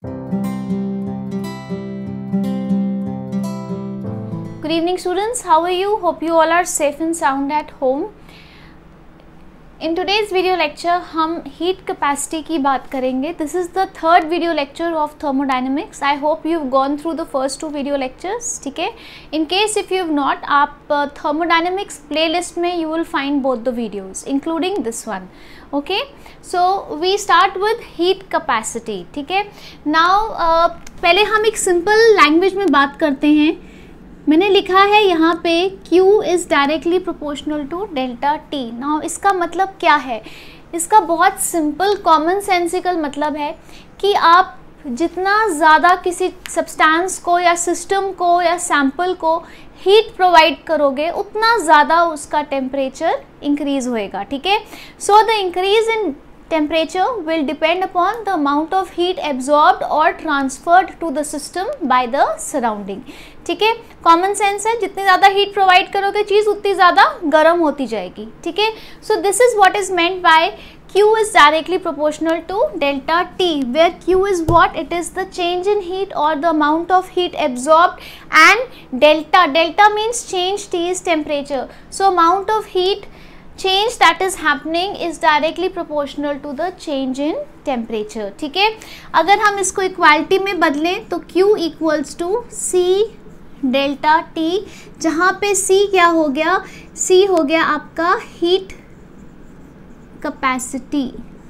Good evening students, how are you? Hope you all are safe and sound at home. In today's video lecture हम heat capacity की बात करेंगे. This is the third video lecture of thermodynamics. I hope you've gone through the first two video lectures. ठीक है. In case if you've not, आप thermodynamics playlist में you will find both the videos, including this one. Okay. So we start with heat capacity. ठीक है. Now पहले हम एक simple language में बात करते हैं. मैंने लिखा है यहाँ पे Q is directly proportional to delta T. Now इसका मतलब क्या है? इसका बहुत सिंपल कॉमन सेंसिकल मतलब है कि आप जितना ज़्यादा किसी सब्सटेंस को या सिस्टम को या सैंपल को हीट प्रोवाइड करोगे उतना ज़्यादा उसका टेम्परेचर इंक्रीज़ होएगा. ठीक है. So the increase in temperature will depend upon the amount of heat absorbed or transferred to the system by the surrounding. ठीक है. कॉमन सेंस है, जितनी ज़्यादा हीट प्रोवाइड करोगे चीज़ उतनी ज़्यादा गर्म होती जाएगी. ठीक है. So this is what is meant by Q is directly proportional to delta T, where Q is what? It is the change in heat or the amount of heat absorbed, and delta means change, T is temperature. So amount of heat change that is happening is directly proportional to the change in temperature. ठीक है. अगर हम इसको equality में बदलें तो Q equals to C delta T, जहाँ पे C क्या हो गया? C हो गया आपका हीट कैपेसिटी.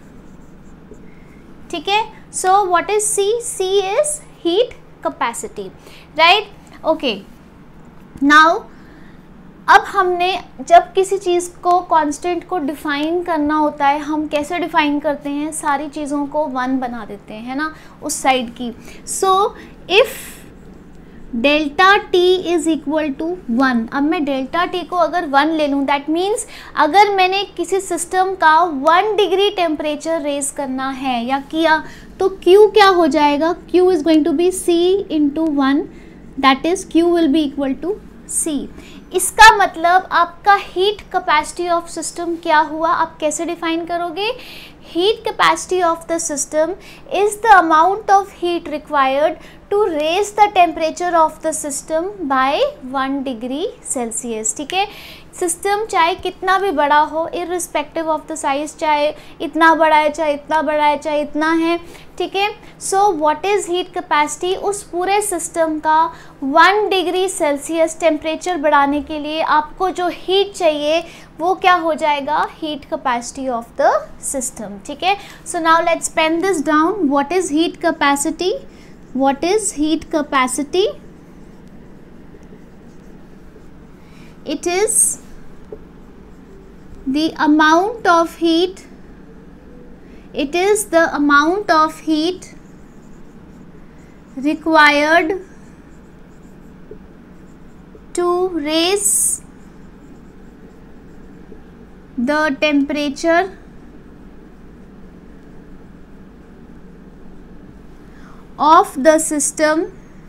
ठीक है. So what is C? C is heat capacity. Right. Okay. Now अब हमने जब किसी चीज़ को कांस्टेंट को डिफ़ाइन करना होता है, हम कैसे डिफ़ाइन करते हैं? सारी चीज़ों को 1 बना देते हैं, है ना, उस साइड की. So if delta T is equal to 1, अब मैं डेल्टा T को अगर 1 ले लूँ, दैट मीन्स अगर मैंने किसी सिस्टम का 1 डिग्री टेम्परेचर रेज करना है या किया तो Q क्या हो जाएगा? Q is going to be C into 1, that is Q will be equal to C. इसका मतलब आपका हीट कैपेसिटी ऑफ सिस्टम क्या हुआ? आप कैसे डिफाइन करोगे? Heat capacity of the system is the amount of heat required to raise the temperature of the system by 1 degree Celsius. ठीक है. सिस्टम चाहे कितना भी बड़ा हो, इररिस्पेक्टिव ऑफ द साइज, चाहे इतना बड़ा है, चाहे इतना बड़ा है, चाहे इतना है. ठीक है. So what is heat capacity? उस पूरे सिस्टम का 1 डिग्री सेल्सियस टेम्परेचर बढ़ाने के लिए आपको जो हीट चाहिए वो क्या हो जाएगा? Heat capacity of the system. ठीक है. So now let's pen this down. What is heat capacity? What is heat capacity? It is the amount of heat. It is the amount of heat required to raise the temperature of the system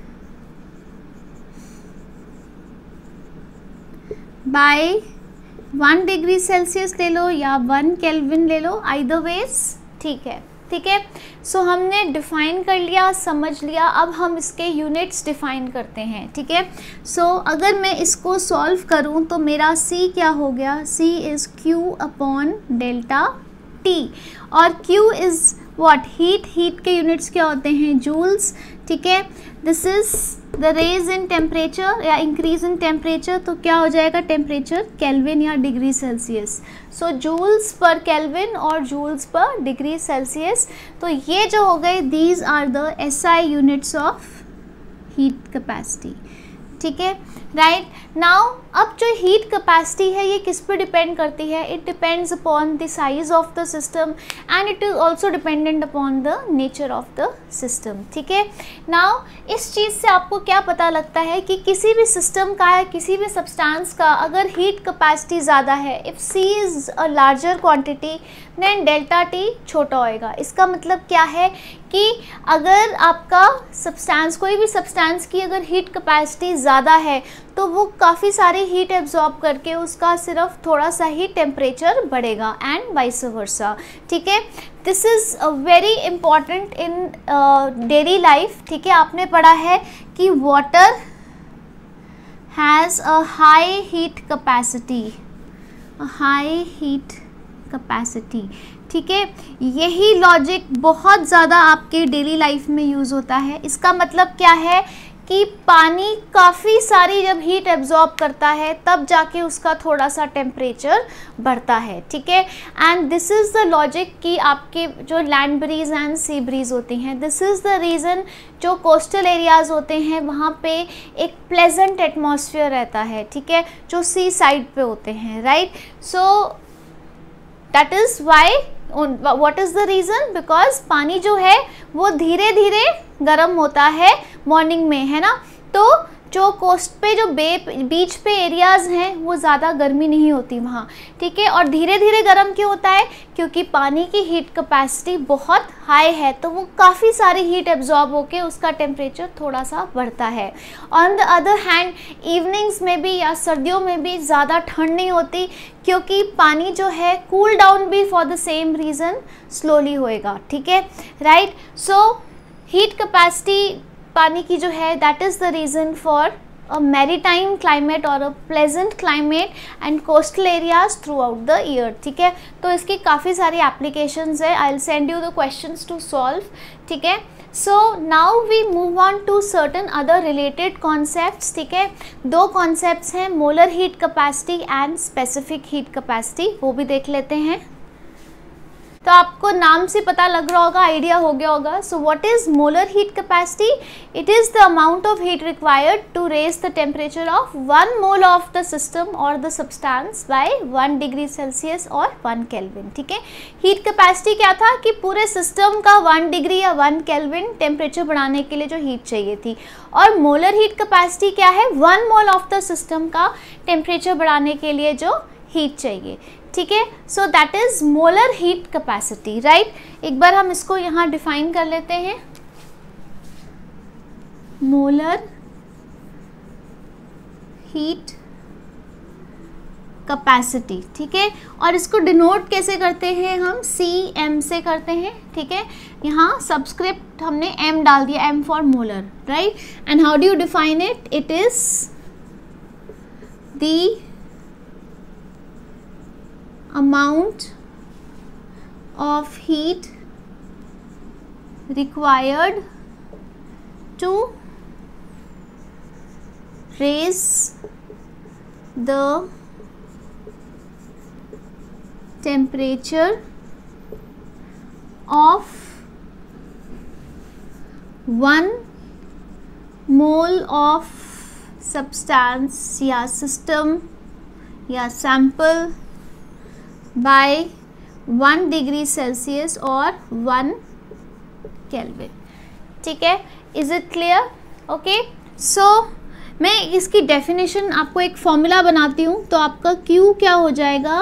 by 1 degree Celsius ले लो या 1 kelvin ले लो, either ways. ठीक है. ठीक है. सो हमने define कर लिया, समझ लिया. अब हम इसके यूनिट्स डिफ़ाइन करते हैं. ठीक है. सो अगर मैं इसको सॉल्व करूं तो मेरा C क्या हो गया? C is Q upon delta T, और Q is what? Heat. Heat के यूनिट्स क्या होते हैं? जूल्स. ठीक है. This is the raise in temperature या इंक्रीज इन टेम्परेचर, तो क्या हो जाएगा? टेम्परेचर केल्विन या डिग्री सेल्सियस. सो जूल्स पर केल्विन और जूल्स पर डिग्री सेल्सियस. तो ये जो हो गए, these are the SI units of heat capacity. ठीक है. राइट. नाउ अब जो हीट कैपेसिटी है ये किस पे डिपेंड करती है? It depends upon the size of the system and it is also dependent upon the nature of the system. ठीक है. नाउ इस चीज़ से आपको क्या पता लगता है कि किसी भी सिस्टम का या किसी भी सब्सटेंस का अगर हीट कैपेसिटी ज़्यादा है, if C is a larger quantity than delta T छोटा होएगा. इसका मतलब क्या है कि अगर आपका सब्सटेंस, कोई भी सब्सटेंस की अगर हीट कैपेसिटी ज़्यादा है तो वो काफ़ी सारी हीट एब्जॉर्ब करके उसका सिर्फ थोड़ा सा ही टेम्परेचर बढ़ेगा एंड वाइस वर्सा, ठीक है। This is very important in daily life, ठीक है। आपने पढ़ा है कि water has a high heat capacity, high heat capacity, ठीक है। यही लॉजिक बहुत ज़्यादा आपके डेली लाइफ में यूज़ होता है। इसका मतलब क्या है कि पानी काफ़ी सारी जब हीट एब्जॉर्ब करता है तब जाके उसका थोड़ा सा टेम्परेचर बढ़ता है, ठीक है। And this is the logic कि आपके जो land breeze and sea breeze होती हैं, दिस इज़ द रीज़न जो कोस्टल एरियाज़ होते हैं वहाँ पे एक प्लेजेंट एटमॉस्फेयर रहता है, ठीक है, जो सी साइड पे होते हैं, right. So that is why, what is the reason, because पानी जो है वो धीरे धीरे गर्म होता है मॉर्निंग में, है ना। तो जो कोस्ट पे जो बीच पे एरियाज़ हैं वो ज़्यादा गर्मी नहीं होती वहाँ, ठीक है। और धीरे धीरे गर्म क्यों होता है, क्योंकि पानी की हीट कैपेसिटी बहुत हाई है, तो वो काफ़ी सारी हीट एब्जॉर्ब होके उसका टेम्परेचर थोड़ा सा बढ़ता है। On the other hand evenings में भी या सर्दियों में भी ज़्यादा ठंड नहीं होती, क्योंकि पानी जो है कूल डाउन भी for the same reason slowly होएगा, ठीक है, राइट। सो हीट कैपेसिटी पानी की जो है that is the reason for a maritime climate और a pleasant climate and coastal areas throughout the year, ठीक है। तो इसकी काफ़ी सारी एप्लीकेशंस है, I will send you the questions to solve, ठीक है। So now we move on to certain other related concepts, ठीक है। दो कॉन्सेप्ट्स हैं, molar heat capacity and specific heat capacity, वो भी देख लेते हैं। तो आपको नाम से पता लग रहा होगा, आइडिया हो गया होगा। So what is molar heat capacity? It is the amount of heat required to raise the temperature of 1 mole of the system और the substance by 1 degree Celsius और 1 केल्विन, ठीक है। हीट कैपेसिटी क्या था कि पूरे सिस्टम का 1 degree या 1 केल्विन टेम्परेचर बढ़ाने के लिए जो हीट चाहिए थी, और मोलर हीट कैपेसिटी क्या है, 1 मोल ऑफ द सिस्टम का टेम्परेचर बढ़ाने के लिए जो हीट चाहिए, ठीक है। So that is molar heat capacity, right. एक बार हम इसको यहाँ डिफाइन कर लेते हैं, मोलर हीट कैपेसिटी, ठीक है। और इसको डिनोट कैसे करते हैं हम, CM से करते हैं, ठीक है। यहाँ सबस्क्रिप्ट हमने M डाल दिया, M for molar, right. And how do you define it, it is the amount of heat required to raise the temperature of 1 mole of substance या system या sample by 1 डिग्री सेल्सियस और 1 Kelvin, ठीक है। Is it clear? Okay. So मैं इसकी definition आपको एक formula बनाती हूँ, तो आपका Q क्या हो जाएगा,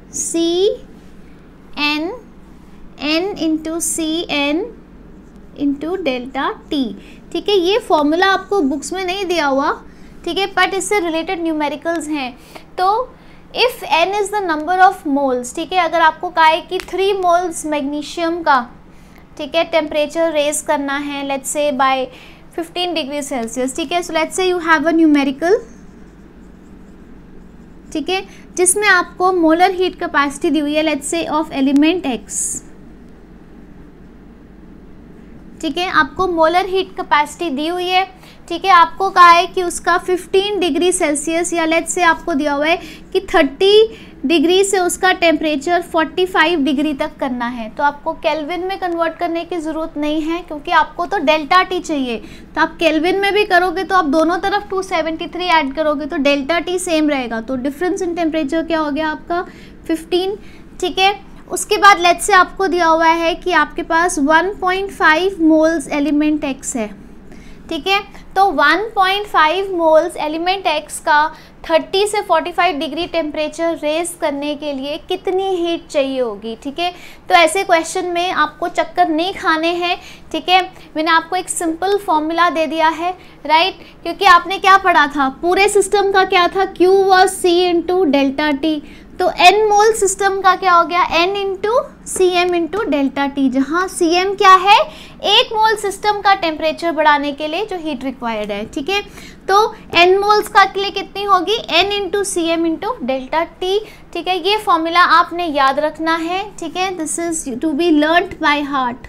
CN N into CN into delta T, ठीक है। ये फॉर्मूला आपको बुक्स में नहीं दिया हुआ, ठीक है, बट इससे रिलेटेड न्यूमेरिकल्स हैं। तो if N is the number of moles, ठीक है, अगर आपको कहा है कि 3 मोल्स मैग्नीशियम का, ठीक है, टेम्परेचर रेज करना है let's say bye 15 degree Celsius, ठीक है। So let's say you have a numerical, ठीक है, जिसमें आपको मोलर हीट कैपेसिटी दी हुई है let's say of element X, ठीक है। आपको मोलर हीट कैपेसिटी दी हुई है, ठीक है। आपको कहा है कि उसका 15 डिग्री सेल्सियस या लेट्स से आपको दिया हुआ है कि 30 डिग्री से उसका टेम्परेचर 45 डिग्री तक करना है। तो आपको केल्विन में कन्वर्ट करने की ज़रूरत नहीं है, क्योंकि आपको तो डेल्टा T चाहिए। तो आप केल्विन में भी करोगे तो आप दोनों तरफ 273 ऐड करोगे तो डेल्टा T सेम रहेगा, तो डिफरेंस इन टेम्परेचर क्या हो गया आपका 15, ठीक है। उसके बाद लेट्स से आपको दिया हुआ है कि आपके पास 1.5 मोल्स एलिमेंट X है, ठीक है। तो 1.5 मोल्स एलिमेंट X का 30 से 45 डिग्री टेम्परेचर रेज करने के लिए कितनी हीट चाहिए होगी, ठीक है। तो ऐसे क्वेश्चन में आपको चक्कर नहीं खाने हैं, ठीक है। मैंने आपको एक सिंपल फॉर्मूला दे दिया है, राइट, क्योंकि आपने क्या पढ़ा था, पूरे सिस्टम का क्या था, Q was C into delta T. तो n मोल सिस्टम का क्या हो गया, n into C M into delta T, जहाँ Cm क्या है, 1 मोल सिस्टम का टेम्परेचर बढ़ाने के लिए जो हीट रिक्वायर्ड है, ठीक है। तो n मोल्स का के लिए कितनी होगी, n into C M into delta T, ठीक है। ये फॉर्मूला आपने याद रखना है, ठीक है। This is to be learned by heart,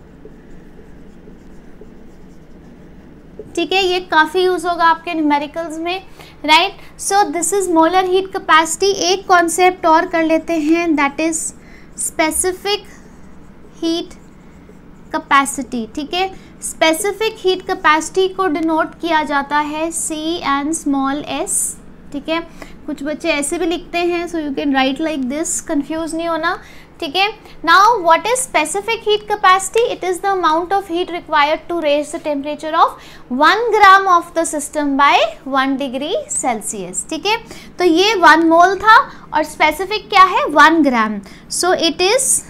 ठीक है। ये काफ़ी यूज़ होगा आपके न्यूमेरिकल्स में, right. So this is molar heat capacity. एक कॉन्सेप्ट और कर लेते हैं, that is specific heat capacity, ठीक है। स्पेसिफिक हीट कैपेसिटी को डिनोट किया जाता है C एंड स्मॉल s, ठीक है। कुछ बच्चे ऐसे भी लिखते हैं, so you can write like this, confuse नहीं होना, ठीक है। Now what is specific heat capacity, it is the amount of heat required to raise the temperature of 1 gram of the system by 1 degree Celsius, ठीक है। तो ये 1 मोल था और स्पेसिफिक क्या है, 1 gram. So it is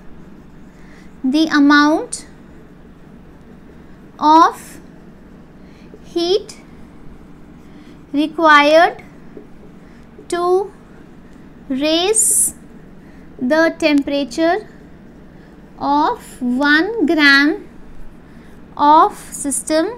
the amount of heat required to raise the temperature of 1 gram of system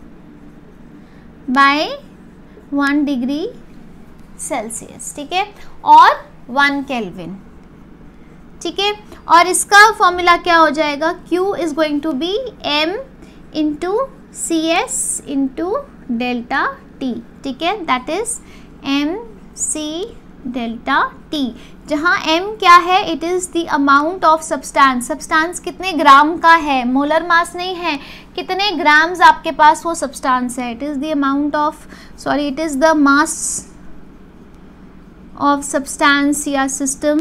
by 1 degree Celsius, ठीक है, और 1 केल्विन, ठीक है। और इसका फॉर्मूला क्या हो जाएगा, Q is going to be m into C S into delta T, ठीक है, that is M C delta T, जहाँ m क्या है, it is the amount of substance. Substance कितने ग्राम का है, मोलर मास नहीं है, कितने ग्राम्स आपके पास वो सब्सटेंस है, it is the amount of, sorry, it is the mass of substance या सिस्टम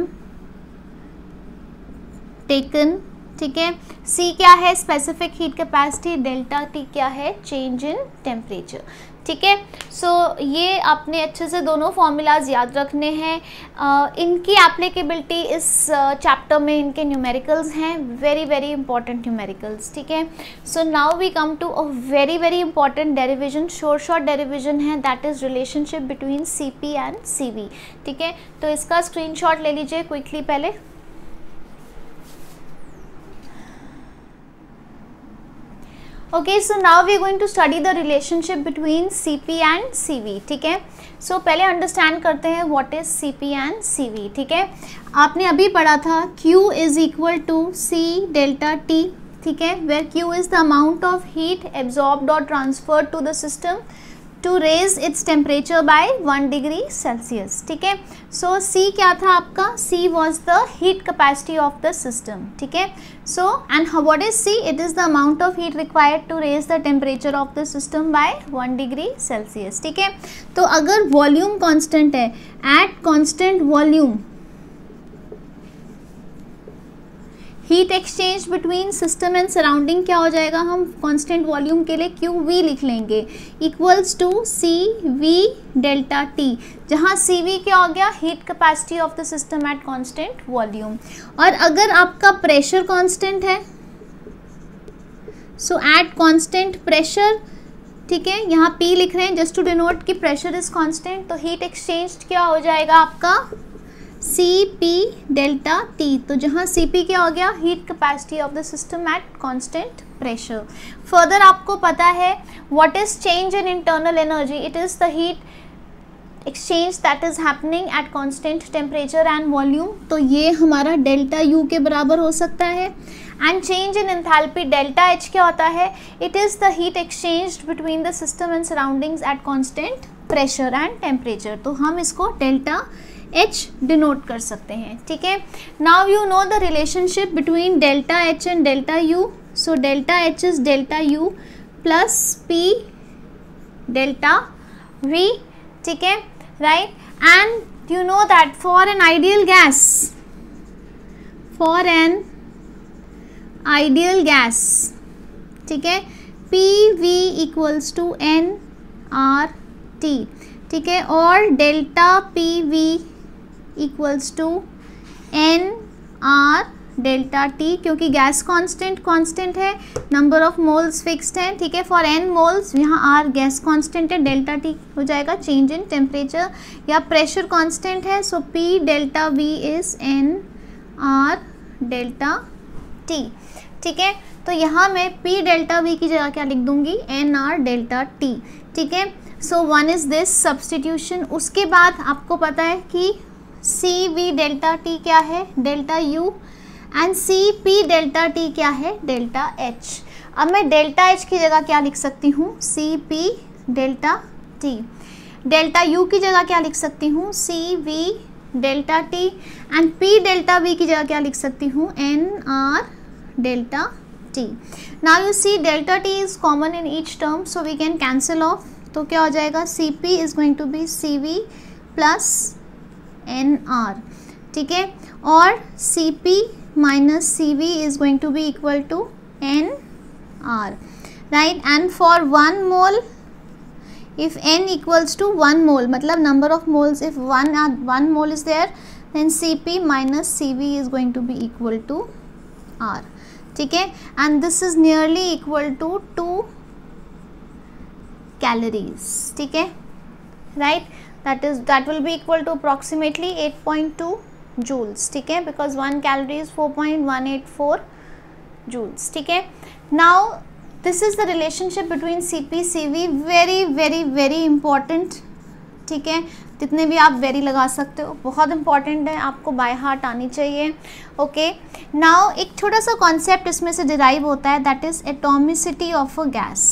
टेकन, ठीक है। C क्या है, specific heat capacity, delta T क्या है, चेंज इन टेम्परेचर, ठीक है। सो ये आपने अच्छे से दोनों फॉर्मूलाज याद रखने हैं। इनकी एप्लीकेबिलिटी इस चैप्टर में इनके न्यूमेरिकल्स हैं, वेरी वेरी इंपॉर्टेंट न्यूमेरिकल्स, ठीक है। So now we come to a very very important derivation, short derivation है, that is relationship between CP and CV, ठीक है। तो इसका स्क्रीनशॉट ले लीजिए क्विकली पहले। Okay, so now we are going to study the relationship between CP and CV, ठीक है। सो पहले अंडरस्टैंड करते हैं what is CP and CV, ठीक है। आपने अभी पढ़ा था Q is equal to C delta T, ठीक है, where Q is the amount of heat absorbed और transferred to the system to raise its temperature by 1 degree Celsius, ठीक है। सो C क्या था आपका, C was the heat capacity of the system, ठीक है। So and what is C, it is the amount of heat required to raise the temperature of the system by 1 degree Celsius, ठीक है। तो अगर volume constant है, at constant volume heat exchange between system and surrounding क्या हो जाएगा, हम constant volume के लिए QV लिख लेंगे, equals to CV delta T, जहाँ CV क्या हो गया, heat capacity of the system at constant volume. और अगर आपका प्रेशर कांस्टेंट है, सो एट कांस्टेंट प्रेशर, ठीक है, यहाँ P लिख रहे हैं जस्ट टू डिनोट कि प्रेशर इज कांस्टेंट, तो हीट एक्सचेंज क्या हो जाएगा आपका CP डेल्टा T, तो जहाँ CP क्या हो गया, heat capacity of the system at constant pressure. Further आपको पता है what is change in internal energy, it is the heat exchange that is happening at constant temperature and volume, तो ये हमारा डेल्टा U के बराबर हो सकता है। And change in enthalpy delta H क्या होता है, it is the heat exchanged between the system and surroundings at constant pressure and temperature, तो हम इसको डेल्टा H डिनोट कर सकते हैं, ठीक है। Now you know the relationship between delta H and delta U, so delta H is delta U plus P delta V, ठीक है, right. And you know that for an ideal gas, ठीक है, P V equals to N R T, ठीक है, और delta P V equals to N R delta T, क्योंकि gas constant है, number of moles fixed है, ठीक है, फॉर एन मोल्स यहाँ आर गैस कांस्टेंट है, डेल्टा टी हो जाएगा चेंज इन टेम्परेचर या प्रेशर कांस्टेंट है, so P delta V is N R delta T, ठीक है। तो यहाँ मैं पी डेल्टा वी की जगह क्या लिख दूंगी, एन आर डेल्टा टी, ठीक है। So one is this substitution. उसके बाद आपको पता है कि सी वी डेल्टा टी क्या है, delta U, and C P delta T क्या है, डेल्टा एच। अब मैं डेल्टा एच की जगह क्या लिख सकती हूँ, C P delta T. Delta U की जगह क्या लिख सकती हूँ, C V delta T, and P delta V की जगह क्या लिख सकती हूँ, N R delta T. Now you see delta T is common in each term, so we can cancel off. तो क्या हो जाएगा, C P is going to be C V plus N R, ठीक है, और C P minus CV is going to be equal to NR, right? And for 1 mole, if N equals to 1 mole, मतलब number of moles, if 1 mole is there, then CP minus CV is going to be equal to R, ठीक है, and this is nearly equal to 2 calories, ठीक है, right? That will be equal to approximately 8.2 joules, ठीक है, because 1 calorie is 4.184 joules, ठीक है। Now this is the relationship between CP CV, very very very important, ठीक है, जितने भी आप वेरी लगा सकते हो, बहुत इंपॉर्टेंट है, आपको बाय हार्ट आनी चाहिए। ओके, नाउ एक छोटा सा कॉन्सेप्ट इसमें से डिराइव होता है, that is atomicity of a gas,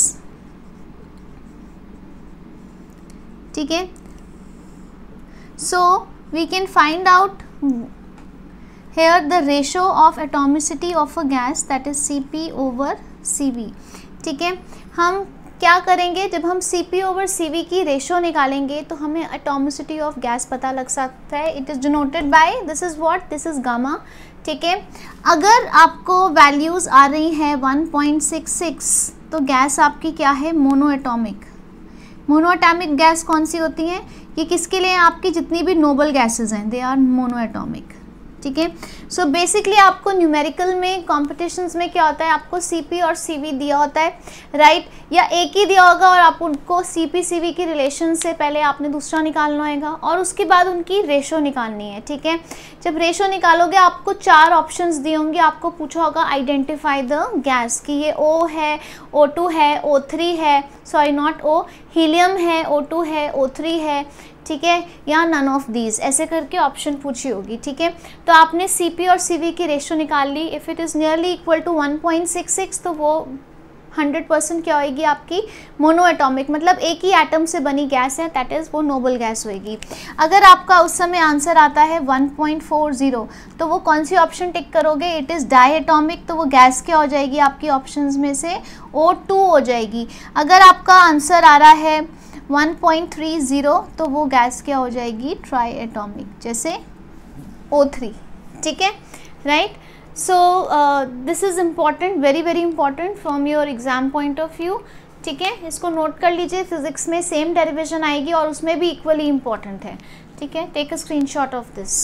ठीक है। So we can find out here the ratio of atomicity of a gas, that is Cp over Cv, ठीक है। हम क्या करेंगे, जब हम Cp over Cv की रेशो निकालेंगे तो हमें एटॉमिसिटी ऑफ गैस पता लग सकता है। It is denoted by, this is what, this is gamma, ठीक है। अगर आपको वैल्यूज़ आ रही हैं 1.66 तो गैस आपकी क्या है, monoatomic. Monoatomic gas कौन सी होती हैं, ये किसके लिए, आपकी जितनी भी नोबल गैसेज हैं, दे आर मोनो एटॉमिक, ठीक है। सो बेसिकली आपको न्यूमेरिकल में कॉम्पिटिशन्स में क्या होता है, आपको Cp और Cv दिया होता है, राइट, या एक ही दिया होगा और आप उनको Cp Cv की रिलेशन से पहले आपने दूसरा निकालना होगा और उसके बाद उनकी रेशो निकालनी है, ठीक है। जब रेशो निकालोगे आपको 4 ऑप्शंस दिए होंगे, आपको पूछा होगा आइडेंटिफाई द गैस, कि ये O है, O2 है, O3 है, सॉरी नॉट O, हीलियम है, O2 है, O3 है, ठीक है, या नन ऑफ दीज, ऐसे करके ऑप्शन पूछी होगी, ठीक है। तो आपने Cp और Cv की रेशो निकाल ली, if it is nearly equal to 1.66 तो वो 100% क्या होएगी आपकी, मोनो एटॉमिक, मतलब एक ही एटम से बनी गैस है, दैट इज़ वो नोबल गैस होएगी। अगर आपका उस समय आंसर आता है 1.40 तो वो कौन सी ऑप्शन टिक करोगे, इट इज़ डाई एटॉमिक, तो वो गैस क्या हो जाएगी आपकी ऑप्शंस में से, O2 हो जाएगी। अगर आपका आंसर आ रहा है 1.30 तो वो गैस क्या हो जाएगी, ट्राई एटॉमिक, जैसे O3, ठीक है, right. So this is important, very very important from your exam point of view, ठीक है, इसको नोट कर लीजिए। फिजिक्स में सेम डेरिवेशन आएगी और उसमें भी इक्वली इम्पॉर्टेंट है, ठीक है। Take a screenshot of this.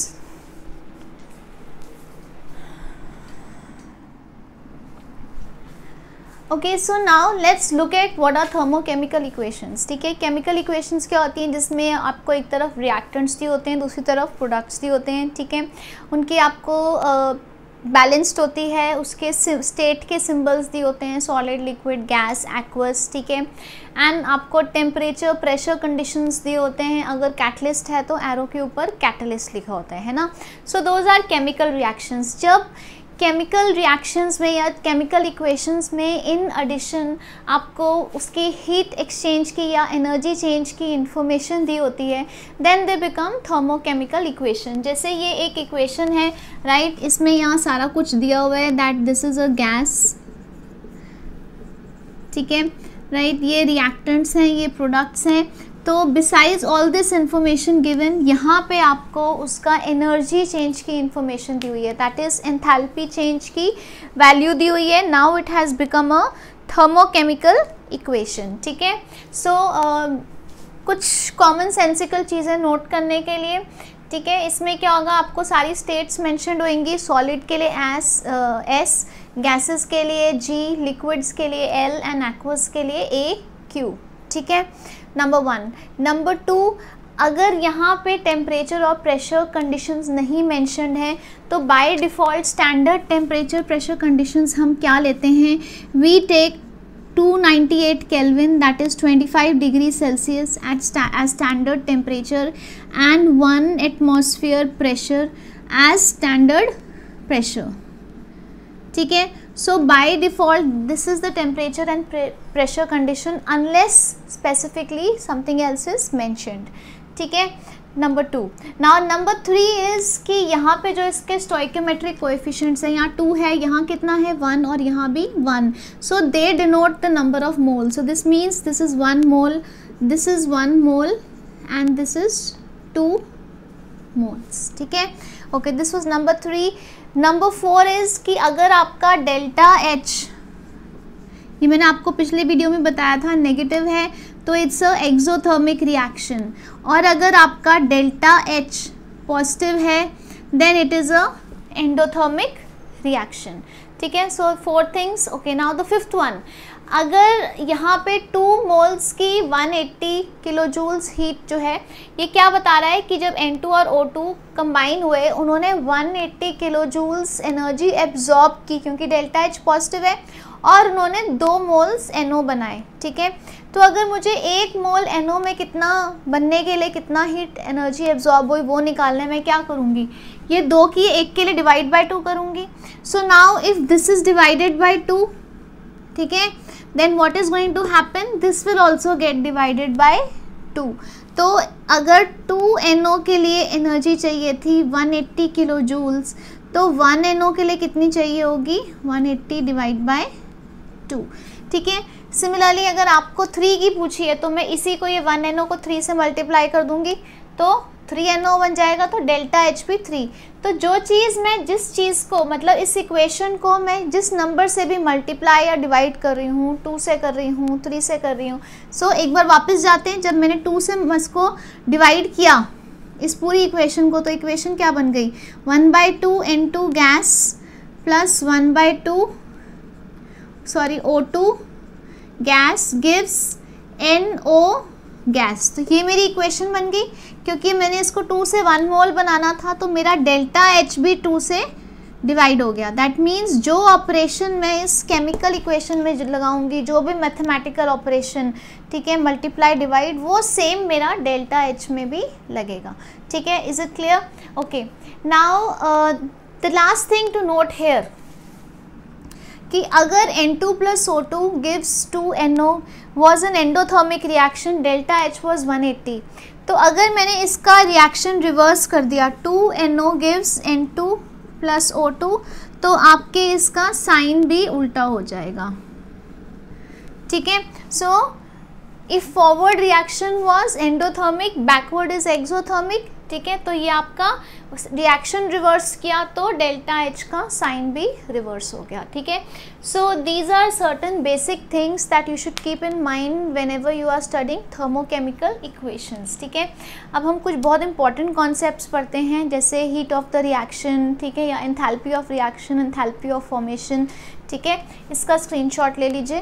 Okay, so now let's look at what are thermochemical equations, ठीक है। केमिकल इक्वेशंस क्या होती हैं, जिसमें आपको एक तरफ रिएक्टेंट्स दिए होते हैं, दूसरी तरफ प्रोडक्ट्स दिए होते हैं, ठीक है। उनकी आपको बैलेंस्ड होती है, उसके स्टेट के सिंबल्स दिए होते हैं, सॉलिड, लिक्विड, गैस, एक्वस, ठीक है। एंड आपको टेम्परेचर, प्रेशर कंडीशंस दिए होते हैं, अगर कैटलिस्ट है तो एरो के ऊपर कैटलिस्ट लिखा होता है ना। So those are chemical reactions. जब केमिकल रिएक्शंस में या केमिकल इक्वेशंस में इन एडिशन आपको उसकी हीट एक्सचेंज की या एनर्जी चेंज की इंफॉर्मेशन दी होती है, then they become thermochemical equation. जैसे ये एक इक्वेशन है, राइट, इसमें यहाँ सारा कुछ दिया हुआ है, that this is a gas, ठीक है, राइट, ये रिएक्टेंट्स हैं, ये प्रोडक्ट्स हैं। तो besides all this information given, यहाँ पे आपको उसका एनर्जी चेंज की इंफॉर्मेशन दी हुई है, दैट इज़ एंथैल्पी चेंज की वैल्यू दी हुई है। Now it has become a thermochemical equation, ठीक है। सो कुछ कॉमन सेंसिकल चीज़ें नोट करने के लिए, ठीक है। इसमें क्या होगा, आपको सारी स्टेट्स मेंशन होंगी। सॉलिड के लिए एस, गैसेस के लिए जी, लिक्विड्स के लिए एल एंड एक्वस के लिए ए क्यू, ठीक है। नंबर 1। नंबर 2, अगर यहाँ पे टेम्परेचर और प्रेशर कंडीशंस नहीं मेंशन्ड हैं तो by default standard temperature pressure conditions हम क्या लेते हैं, we take 298 Kelvin, that is 25 degrees Celsius as standard temperature and 1 atmosphere pressure as standard pressure, ठीक है। So by default this is the temperature and pressure condition unless specifically something else is mentioned, ठीक है। Number 2। Now number 3 is कि यहाँ पे जो इसके stoichiometric coefficients हैं, यहाँ 2 है, यहाँ कितना है 1 और यहाँ भी 1। So they denote the number of mole. So this means this is 1 mole, this is 1 mole and this is 2 moles, ठीक है। Okay, this was number 3। Number 4 is कि अगर आपका डेल्टा एच, ये मैंने आपको पिछले वीडियो में बताया था, नेगेटिव है तो इट्स अ एक्सोथर्मिक रिएक्शन, और अगर आपका डेल्टा एच पॉजिटिव है then it is an endothermic reaction, ठीक है। So 4 things. Okay, now the 5th one, अगर यहाँ पे 2 मोल्स की 180 किलो जूल्स हीट जो है, ये क्या बता रहा है कि जब N2 और O2 कंबाइन हुए उन्होंने 180 किलो जूल्स एनर्जी एब्जॉर्ब की, क्योंकि डेल्टा एच पॉजिटिव है, और उन्होंने 2 मोल्स NO बनाए, ठीक है। तो अगर मुझे 1 मोल NO में कितना बनने के लिए कितना हीट एनर्जी एब्जॉर्ब हुई वो निकालने में क्या करूँगी, ये 2 की 1 के लिए डिवाइड बाय 2 करूँगी। So now if this is divided by 2, ठीक है, then what is going to happen, this will also get divided by 2। तो अगर 2 NO के लिए एनर्जी चाहिए थी 180 किलो जूल्स, तो 1 NO के लिए कितनी चाहिए होगी, 180 डिवाइड बाय 2, ठीक है। सिमिलरली अगर आपको 3 की पूछी है तो मैं इसी को, ये 1 NO को 3 से मल्टीप्लाई कर दूंगी तो 3 NO बन जाएगा, तो डेल्टा एच भी 3। तो जो चीज़ मैं, जिस चीज़ को, मतलब इस इक्वेशन को मैं जिस नंबर से भी मल्टीप्लाई या डिवाइड कर रही हूँ, 2 से कर रही हूँ, 3 से कर रही हूँ, सो एक बार वापस जाते हैं, जब मैंने 2 से इसको डिवाइड किया इस पूरी इक्वेशन को, तो इक्वेशन क्या बन गई, 1/2 N2 gas plus 1/2 O2 gas gives NO gas. तो ये मेरी इक्वेशन बन गई, क्योंकि मैंने इसको 2 से 1 मोल बनाना था तो मेरा डेल्टा एच भी 2 से डिवाइड हो गया। दैट मीन्स जो ऑपरेशन मैं इस केमिकल इक्वेशन में लगाऊंगी, जो भी मैथमेटिकल ऑपरेशन, ठीक है, मल्टीप्लाई डिवाइड, वो सेम मेरा डेल्टा एच में भी लगेगा, ठीक है। Is it clear? Okay, now the last thing to note here कि अगर N2 plus O2 gives 2 NO was an endothermic reaction, delta H was 180, तो अगर मैंने इसका रिएक्शन रिवर्स कर दिया, 2 NO gives N2 plus O2, तो आपके इसका साइन भी उल्टा हो जाएगा, ठीक है। So if forward reaction was endothermic, backward is exothermic, ठीक है। तो ये आपका रिएक्शन रिवर्स किया तो डेल्टा एच का साइन भी रिवर्स हो गया, ठीक है। So these are certain basic things that you should keep in mind whenever you are studying thermochemical equations, ठीक है। अब हम कुछ बहुत इंपॉर्टेंट कॉन्सेप्ट्स पढ़ते हैं, जैसे हीट ऑफ द रिएक्शन, ठीक है, या enthalpy of reaction, enthalpy of formation, ठीक है। इसका स्क्रीनशॉट ले लीजिए।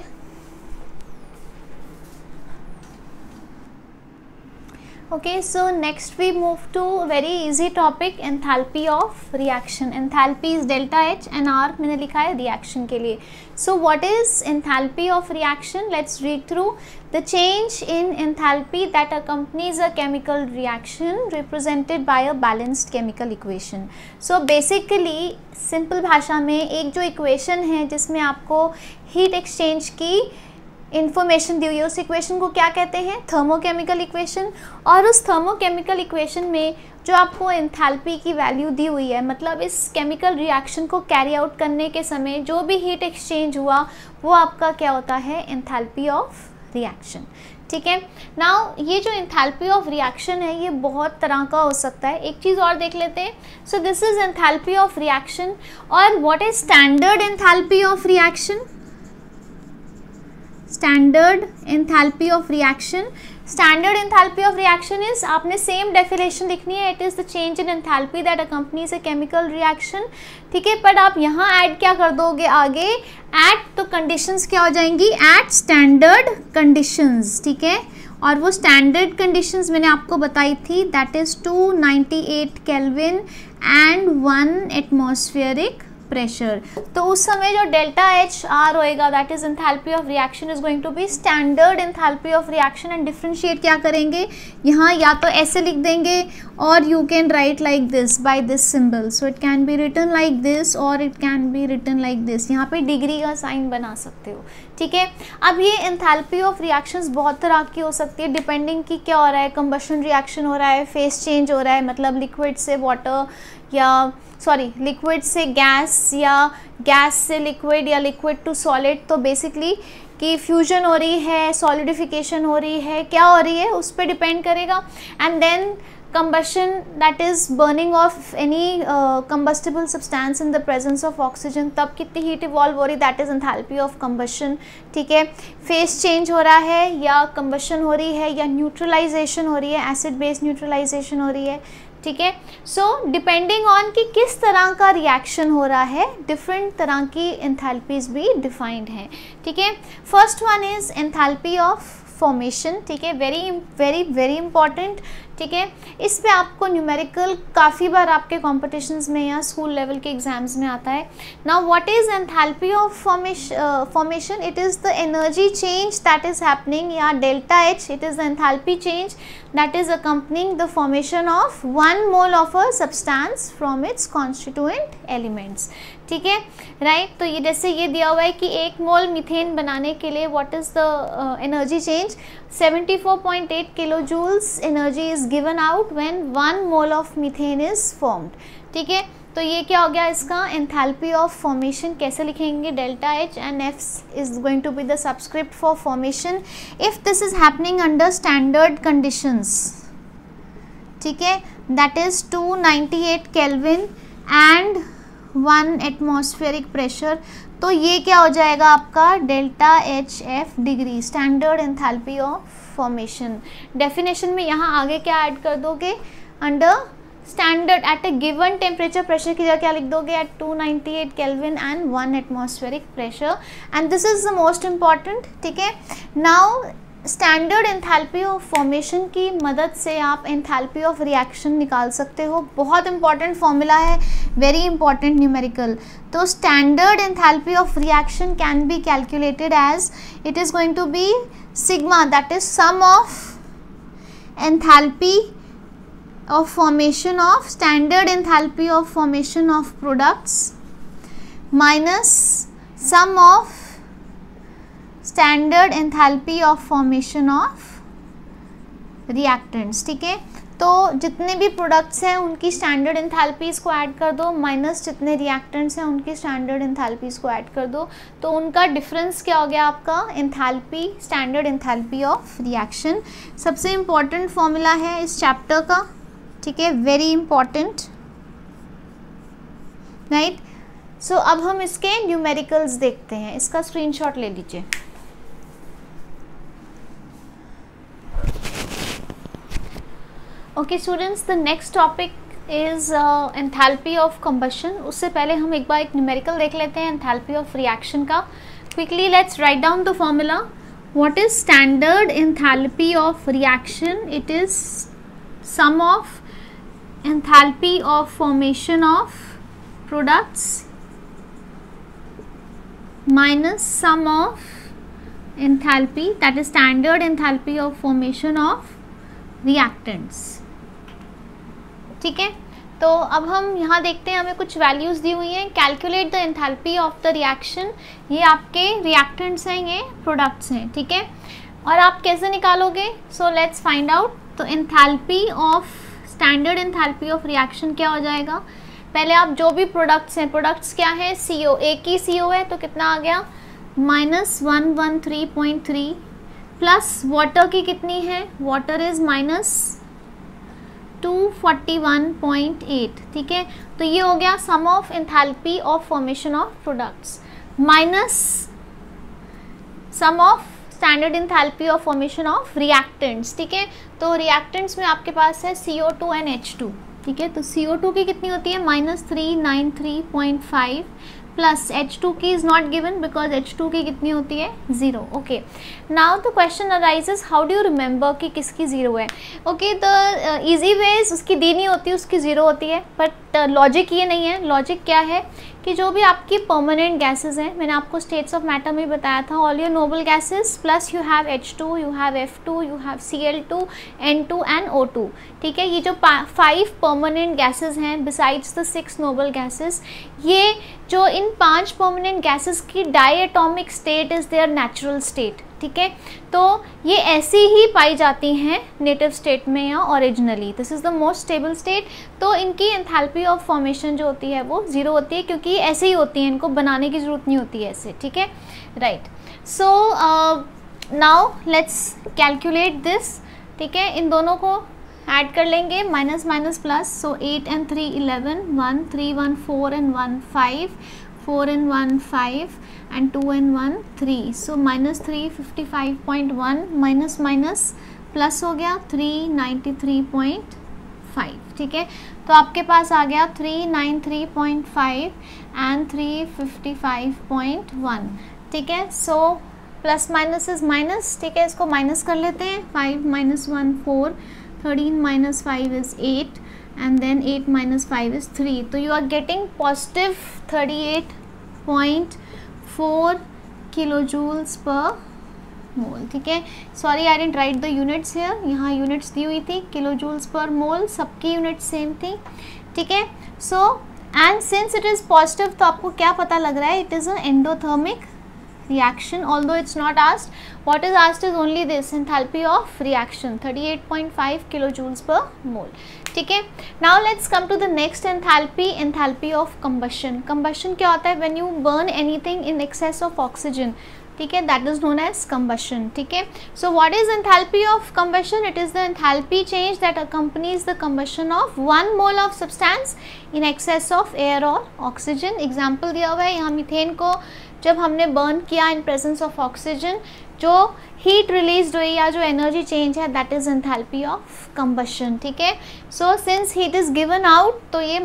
Okay, so next we move to a very easy topic, enthalpy of reaction. Enthalpy is delta H and R मैंने लिखा है reaction के लिए. So what is enthalpy of reaction? Let's read through. The change in enthalpy that accompanies a chemical reaction represented by a balanced chemical equation. So basically simple भाषा में एक जो equation है जिसमें आपको heat exchange की इन्फॉर्मेशन दी हुई है, उस इक्वेशन को क्या कहते हैं, थर्मोकेमिकल इक्वेशन। और उस थर्मोकेमिकल इक्वेशन में जो आपको एंथैल्पी की वैल्यू दी हुई है, मतलब इस केमिकल रिएक्शन को कैरी आउट करने के समय जो भी हीट एक्सचेंज हुआ वो आपका क्या होता है, एंथैल्पी ऑफ रिएक्शन, ठीक है। नाउ ये जो एंथैल्पी ऑफ रिएक्शन है ये बहुत तरह का हो सकता है। एक चीज़ और देख लेते हैं। So this is enthalpy of reaction. और what is standard enthalpy of reaction? Standard enthalpy of reaction, standard enthalpy of reaction is, आपने सेम डेफिनेशन लिखनी है, it is the change in enthalpy that accompanies a chemical reaction, ठीक है। But आप यहाँ add क्या कर दोगे आगे, एट तो कंडीशंस क्या हो जाएंगी, एट स्टैंडर्ड कंडीशंस, ठीक है। और वो स्टैंडर्ड कंडीशंस मैंने आपको बताई थी, that is 298 kelvin and 1 atmospheric pressure. तो उस समय जो डेल्टा एच आर होएगा, that is enthalpy of reaction, is going to be standard enthalpy of reaction. And differentiate क्या करेंगे, यहाँ या तो ऐसे लिख देंगे और you can write like this by this symbol, so it can be written like this और it can be written like this, यहाँ पे डिग्री का साइन बना सकते हो, ठीक है। अब ये एंथैल्पी ऑफ रिएक्शंस बहुत तरह की हो सकती है, डिपेंडिंग कि क्या हो रहा है, कंबशन रिएक्शन हो रहा है, फेस चेंज हो रहा है, मतलब लिक्विड से वाटर या लिक्विड से गैस या गैस से लिक्विड या लिक्विड टू सॉलिड, तो बेसिकली कि फ्यूजन हो रही है, सॉलिडिफिकेशन हो रही है, क्या हो रही है उस पर डिपेंड करेगा। And then combustion, that is burning of any combustible substance in the presence of oxygen, तब कितनी heat evolve हो रही, that is enthalpy of combustion, ठीक है। phase change हो रहा है या combustion हो रही है या neutralization हो रही है, acid base neutralization हो रही है, ठीक है। सो डिपेंडिंग ऑन कि किस तरह का रिएक्शन हो रहा है, डिफरेंट तरह की एंथैल्पीज भी डिफाइंड हैं, ठीक है। First one is enthalpy of formation, ठीक है, वेरी वेरी वेरी इंपॉर्टेंट, ठीक है। इस पे आपको न्यूमेरिकल काफ़ी बार आपके कॉम्पिटिशन्स में या स्कूल लेवल के एग्जाम्स में आता है। Now what is enthalpy of formation, it is the energy change that is happening, या delta H, it is the enthalpy change that is accompanying the formation of 1 mole of a substance from its constituent elements, ठीक है, right. तो ये जैसे ये दिया हुआ है कि 1 मोल मीथेन बनाने के लिए what is the energy change, 74.8 kilo joules energy is given out when 1 mole of methane is formed, ठीक है। तो ये क्या हो गया इसका एंथैल्पी ऑफ फॉर्मेशन, कैसे लिखेंगे, delta H and F is going to be the subscript for formation if this is happening under standard conditions, ठीक है, that is 298 kelvin and 1 atmospheric pressure. तो ये क्या हो जाएगा आपका delta H F degree, standard enthalpy of formation. Definition में यहाँ आगे क्या ऐड कर दोगे, under standard at a given temperature pressure की जगह क्या लिख दोगे, at 298 kelvin and 1 atmospheric pressure, and this is the most important, ठीक है। Now standard enthalpy of formation की मदद से आप एंथैल्पी ऑफ रिएक्शन निकाल सकते हो, बहुत इंपॉर्टेंट फॉर्मूला है, वेरी इंपॉर्टेंट न्यूमेरिकल। तो standard enthalpy of reaction can be calculated as, it is going to be sigma, that is sum of enthalpy of formation of standard enthalpy of formation of products minus sum of standard enthalpy of formation of reactants, ठीक है। तो जितने भी products हैं उनकी standard एंथैल्पीज़ को add कर दो, माइनस जितने रिएक्टेंट्स हैं उनकी स्टैंडर्ड एंथैल्पीज़ को ऐड कर दो, तो उनका डिफरेंस क्या हो गया आपका enthalpy, standard enthalpy of reaction. सबसे इम्पॉर्टेंट फॉर्मूला है इस चैप्टर का, ठीक है, वेरी इंपॉर्टेंट, राइट। सो अब हम इसके न्यूमेरिकल्स देखते हैं, इसका स्क्रीनशॉट ले लीजिए। Okay students, the next topic is enthalpy of combustion. उससे पहले हम एक बार एक न्यूमेरिकल देख लेते हैं एंथैल्पी ऑफ रिएक्शन का। Quickly let's write down the formula. What is standard enthalpy of reaction, it is sum of enthalpy of formation of products minus sum of enthalpy, that is standard enthalpy of formation of reactants, ठीक है। तो अब हम यहाँ देखते हैं, हमें कुछ वैल्यूज़ दी हुई हैं, calculate the enthalpy of the reaction. ये आपके रिएक्टेंट्स हैं, ये प्रोडक्ट्स हैं, ठीक है। और आप कैसे निकालोगे, सो लेट्स फाइंड आउट। तो enthalpy of standard enthalpy of reaction क्या हो जाएगा, पहले आप जो भी प्रोडक्ट्स हैं, प्रोडक्ट्स क्या है, CO, एक ही CO है तो कितना आ गया -113.3, प्लस वाटर की कितनी है, वाटर इज -241.8, ठीक है। तो ये हो गया sum of enthalpy of formation of products minus sum of standard enthalpy of formation of reactants, ठीक है। तो रिएक्टेंट्स में आपके पास है CO2 एंड H2, ठीक है। तो CO2 की कितनी होती है -393.5 प्लस H2 की is not given because H2 की कितनी होती है 0। Okay, now the question arises how do you remember कि किसकी 0 है। Okay, the easy way is उसकी दी नहीं होती, उसकी 0 होती है। बट लॉजिक ये नहीं है। लॉजिक क्या है कि जो भी आपकी परमानेंट गैसेस हैं, मैंने आपको स्टेट्स ऑफ मैटर में बताया था, all your noble gases plus you have H2, you have F2, you have Cl2, N2 and O2, ठीक है। ये जो 5 परमानेंट गैसेस हैं बिसाइड्स द 6 नोबल गैसेस, ये जो इन 5 परमानेंट गैसेस की diatomic state is their natural state, ठीक है। तो ये ऐसी ही पाई जाती हैं नेटिव स्टेट में या originally, this is the most stable state. तो इनकी एंथैल्पी ऑफ फॉर्मेशन जो होती है वो 0 होती है, क्योंकि ये ऐसे ही होती हैं, इनको बनाने की ज़रूरत नहीं होती है ऐसे, ठीक है, right. So now let's calculate this, ठीक है। इन दोनों को ऐड कर लेंगे, minus minus plus, so 8 and 3 11, 1 3 1 4 and 1 5, 4 and 1 5 and 2 and 1 3, so -3 55.1 minus minus plus हो गया 393.5, ठीक है। तो आपके पास आ गया 393.5 एंड 355.1, ठीक है। So plus minus is minus, ठीक है, इसको माइनस कर लेते हैं। 5 - 1 4, 13 - 5 is 8 and then 8 - 5 is 3. So you are getting positive 38.4 kilojoules per mole, ठीक है। Sorry I didn't write the units here, यहाँ यूनिट्स दी हुई थी, kilojoules per mole, सबकी यूनिट सेम थी, ठीक है। So and since it is positive, तो आपको क्या पता लग रहा है, it is an endothermic reaction, although it's not asked. What is asked is only this enthalpy of reaction, 38.5 kilojoules per mole, ठीक है। Now let's come to the next enthalpy, enthalpy of combustion. Combustion क्या होता है, when you burn anything in excess of oxygen, ठीक है, that is known as combustion, ठीक है। So what is enthalpy of combustion? It is the enthalpy change that accompanies the combustion of 1 mole of substance in excess of air or oxygen. Example दिया हुआ है यहाँ, methane को जब हमने burn किया इन प्रेजेंस ऑफ ऑक्सीजन, जो heat release हुई या जो एनर्जी चेंज है, that is enthalpy of combustion, ठीक है। So since heat is given out, तो ये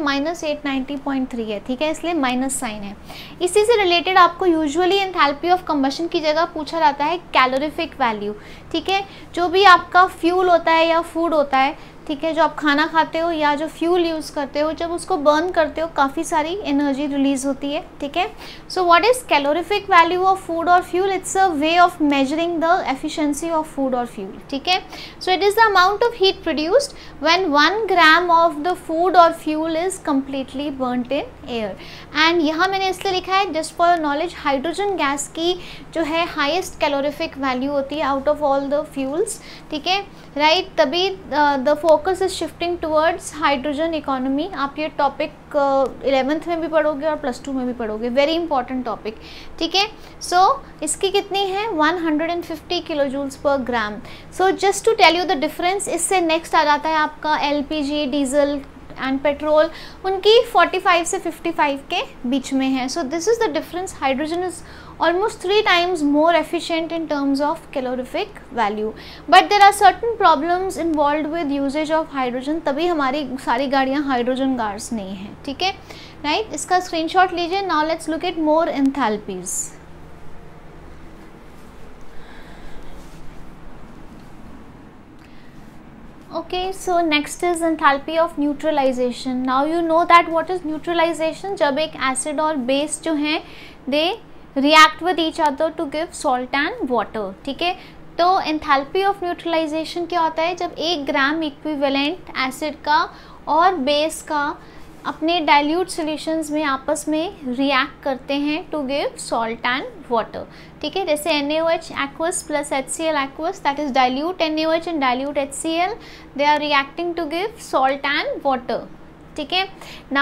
-890.3 है, ठीक है, इसलिए माइनस साइन है। इसी से रिलेटेड आपको यूजुअली एंथैल्पी ऑफ कंबशन की जगह पूछा जाता है कैलोरीफिक वैल्यू, ठीक है। जो भी आपका फ्यूल होता है या फूड होता है, ठीक है, जो आप खाना खाते हो या जो फ्यूल यूज़ करते हो, जब उसको बर्न करते हो काफ़ी सारी एनर्जी रिलीज होती है, ठीक है। So what is calorific value of food और fuel? It's a way of measuring the efficiency of food और फ्यूल, ठीक है। So it is the amount of heat produced when 1 gram of the food और fuel is completely burned in air. And यहाँ मैंने इसलिए लिखा है just for your knowledge, hydrogen gas की जो है हाईएस्ट कैलोरीफिक वैल्यू होती है out of all the fuels, ठीक है, राइट। तभी the focus is shifting towards hydrogen economy. आप ये टॉपिक 11th में भी पढ़ोगे और +2 में भी पढ़ोगे, वेरी इंपॉर्टेंट टॉपिक, ठीक है। सो इसकी कितनी है 150 kilojoules per gram. So just to tell you the difference, इससे नेक्स्ट आ जाता है आपका LPG, डीजल एंड पेट्रोल, उनकी 45 से 55 के बीच में है। So this is the difference. Hydrogen is almost 3 times more efficient in terms of calorific value, but there are certain problems involved with usage of hydrogen, तभी हमारी सारी गाड़ियाँ हाइड्रोजन कार्स नहीं हैं, ठीक है, राइट। इसका स्क्रीनशॉट लीजिए। Now let's look at more enthalpies. Okay, so next is enthalpy of neutralization. Now you know that what is neutralization, जब एक acid और base जो हैं they react with each other to give salt and water, ठीक है। तो enthalpy of neutralization क्या होता है, जब 1 ग्राम इक्विवेलेंट एसिड का और बेस का अपने डाइल्यूट सॉल्यूशंस में आपस में रिएक्ट करते हैं to give salt and water, ठीक है। जैसे NaOH aqueous plus HCl aqueous, that is dilute NaOH and dilute HCl, they are reacting to give salt and water, ठीक है।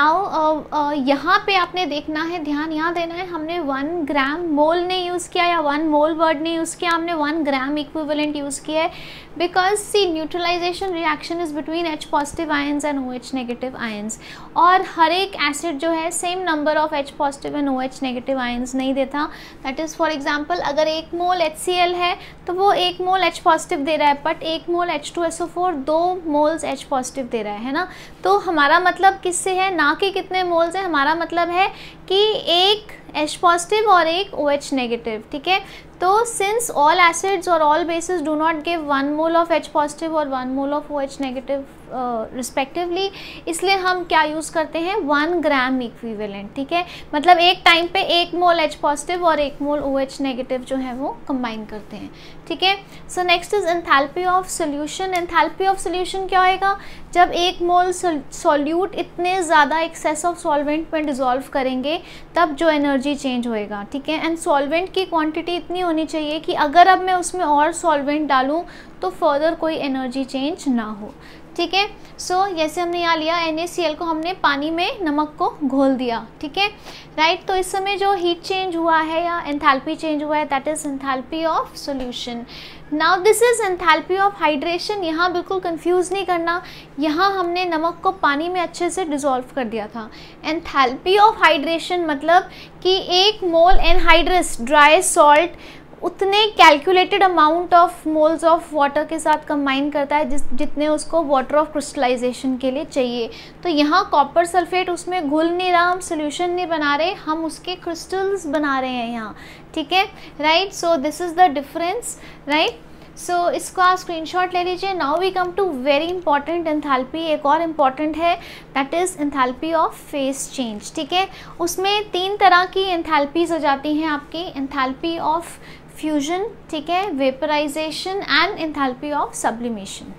नाउ यहाँ पे आपने देखना है, ध्यान यहाँ देना है, हमने 1 ग्राम मोल ने यूज़ किया या 1 मोल वर्ड ने यूज़ किया, हमने 1 ग्राम इक्विवेलेंट यूज़ किया है, because see neutralization reaction is between H positive ions and OH negative ions, और हर एक एसिड जो है same number of H positive and OH negative ions नहीं देता। दैट इज़ फॉर एग्जांपल अगर 1 मोल HCl है तो वो 1 मोल H पॉजिटिव दे रहा है, but 1 mole H2SO4 2 moles H positive दे रहा है ना। तो हमारा मतलब किससे है, ना कि कितने मोल्स है, हमारा मतलब है कि एक H पॉजिटिव और एक OH नेगेटिव, ठीक है। तो सिंस ऑल एसिड्स और all bases do not give 1 mole of H positive और 1 mole of OH negative respectively, इसलिए हम क्या यूज़ करते हैं, 1 ग्राम इक्विवेलेंट, ठीक है। मतलब एक टाइम पे 1 मोल H पॉजिटिव और 1 मोल OH नेगेटिव जो है वो कंबाइन करते हैं, ठीक है। So next is enthalpy of solution. Enthalpy of solution क्या होएगा, जब 1 मोल सॉल्यूट इतने ज़्यादा एक्सेस ऑफ सॉल्वेंट में डिज़ोल्व करेंगे तब जो एनर्जी चेंज होएगा, ठीक है। एंड सॉल्वेंट की क्वांटिटी इतनी होनी चाहिए कि अगर अब मैं उसमें और सॉल्वेंट डालूं तो फर्दर कोई एनर्जी चेंज ना हो, ठीक है। सो जैसे हमने यहाँ लिया NaCl को, हमने पानी में नमक को घोल दिया, ठीक है, राइट। तो इस समय जो हीट चेंज हुआ है या एंथैल्पी चेंज हुआ है, that is enthalpy of solution. Now this is enthalpy of hydration. यहाँ बिल्कुल कंफ्यूज नहीं करना, यहाँ हमने नमक को पानी में अच्छे से डिसॉल्व कर दिया था। एंथैल्पी ऑफ हाइड्रेशन मतलब कि 1 मोल एनहाइड्रस ड्राई सॉल्ट उतने calculated amount of moles of water के साथ कंबाइन करता है जितने उसको वाटर ऑफ क्रिस्टलाइजेशन के लिए चाहिए। तो यहाँ कॉपर सल्फेट उसमें घुल नहीं रहा, हम सोल्यूशन नहीं बना रहे, हम उसके क्रिस्टल्स बना रहे हैं यहाँ, ठीक है, right. So this is the difference, right. So इसको आप स्क्रीनशॉट ले लीजिए। Now we come to very important enthalpy, एक और इम्पॉर्टेंट है, that is enthalpy of phase change, ठीक है। उसमें 3 तरह की एंथैल्पीज हो जाती हैं आपकी, एंथैल्पी ऑफ फ्यूजन, ठीक है, vaporization and enthalpy of sublimation.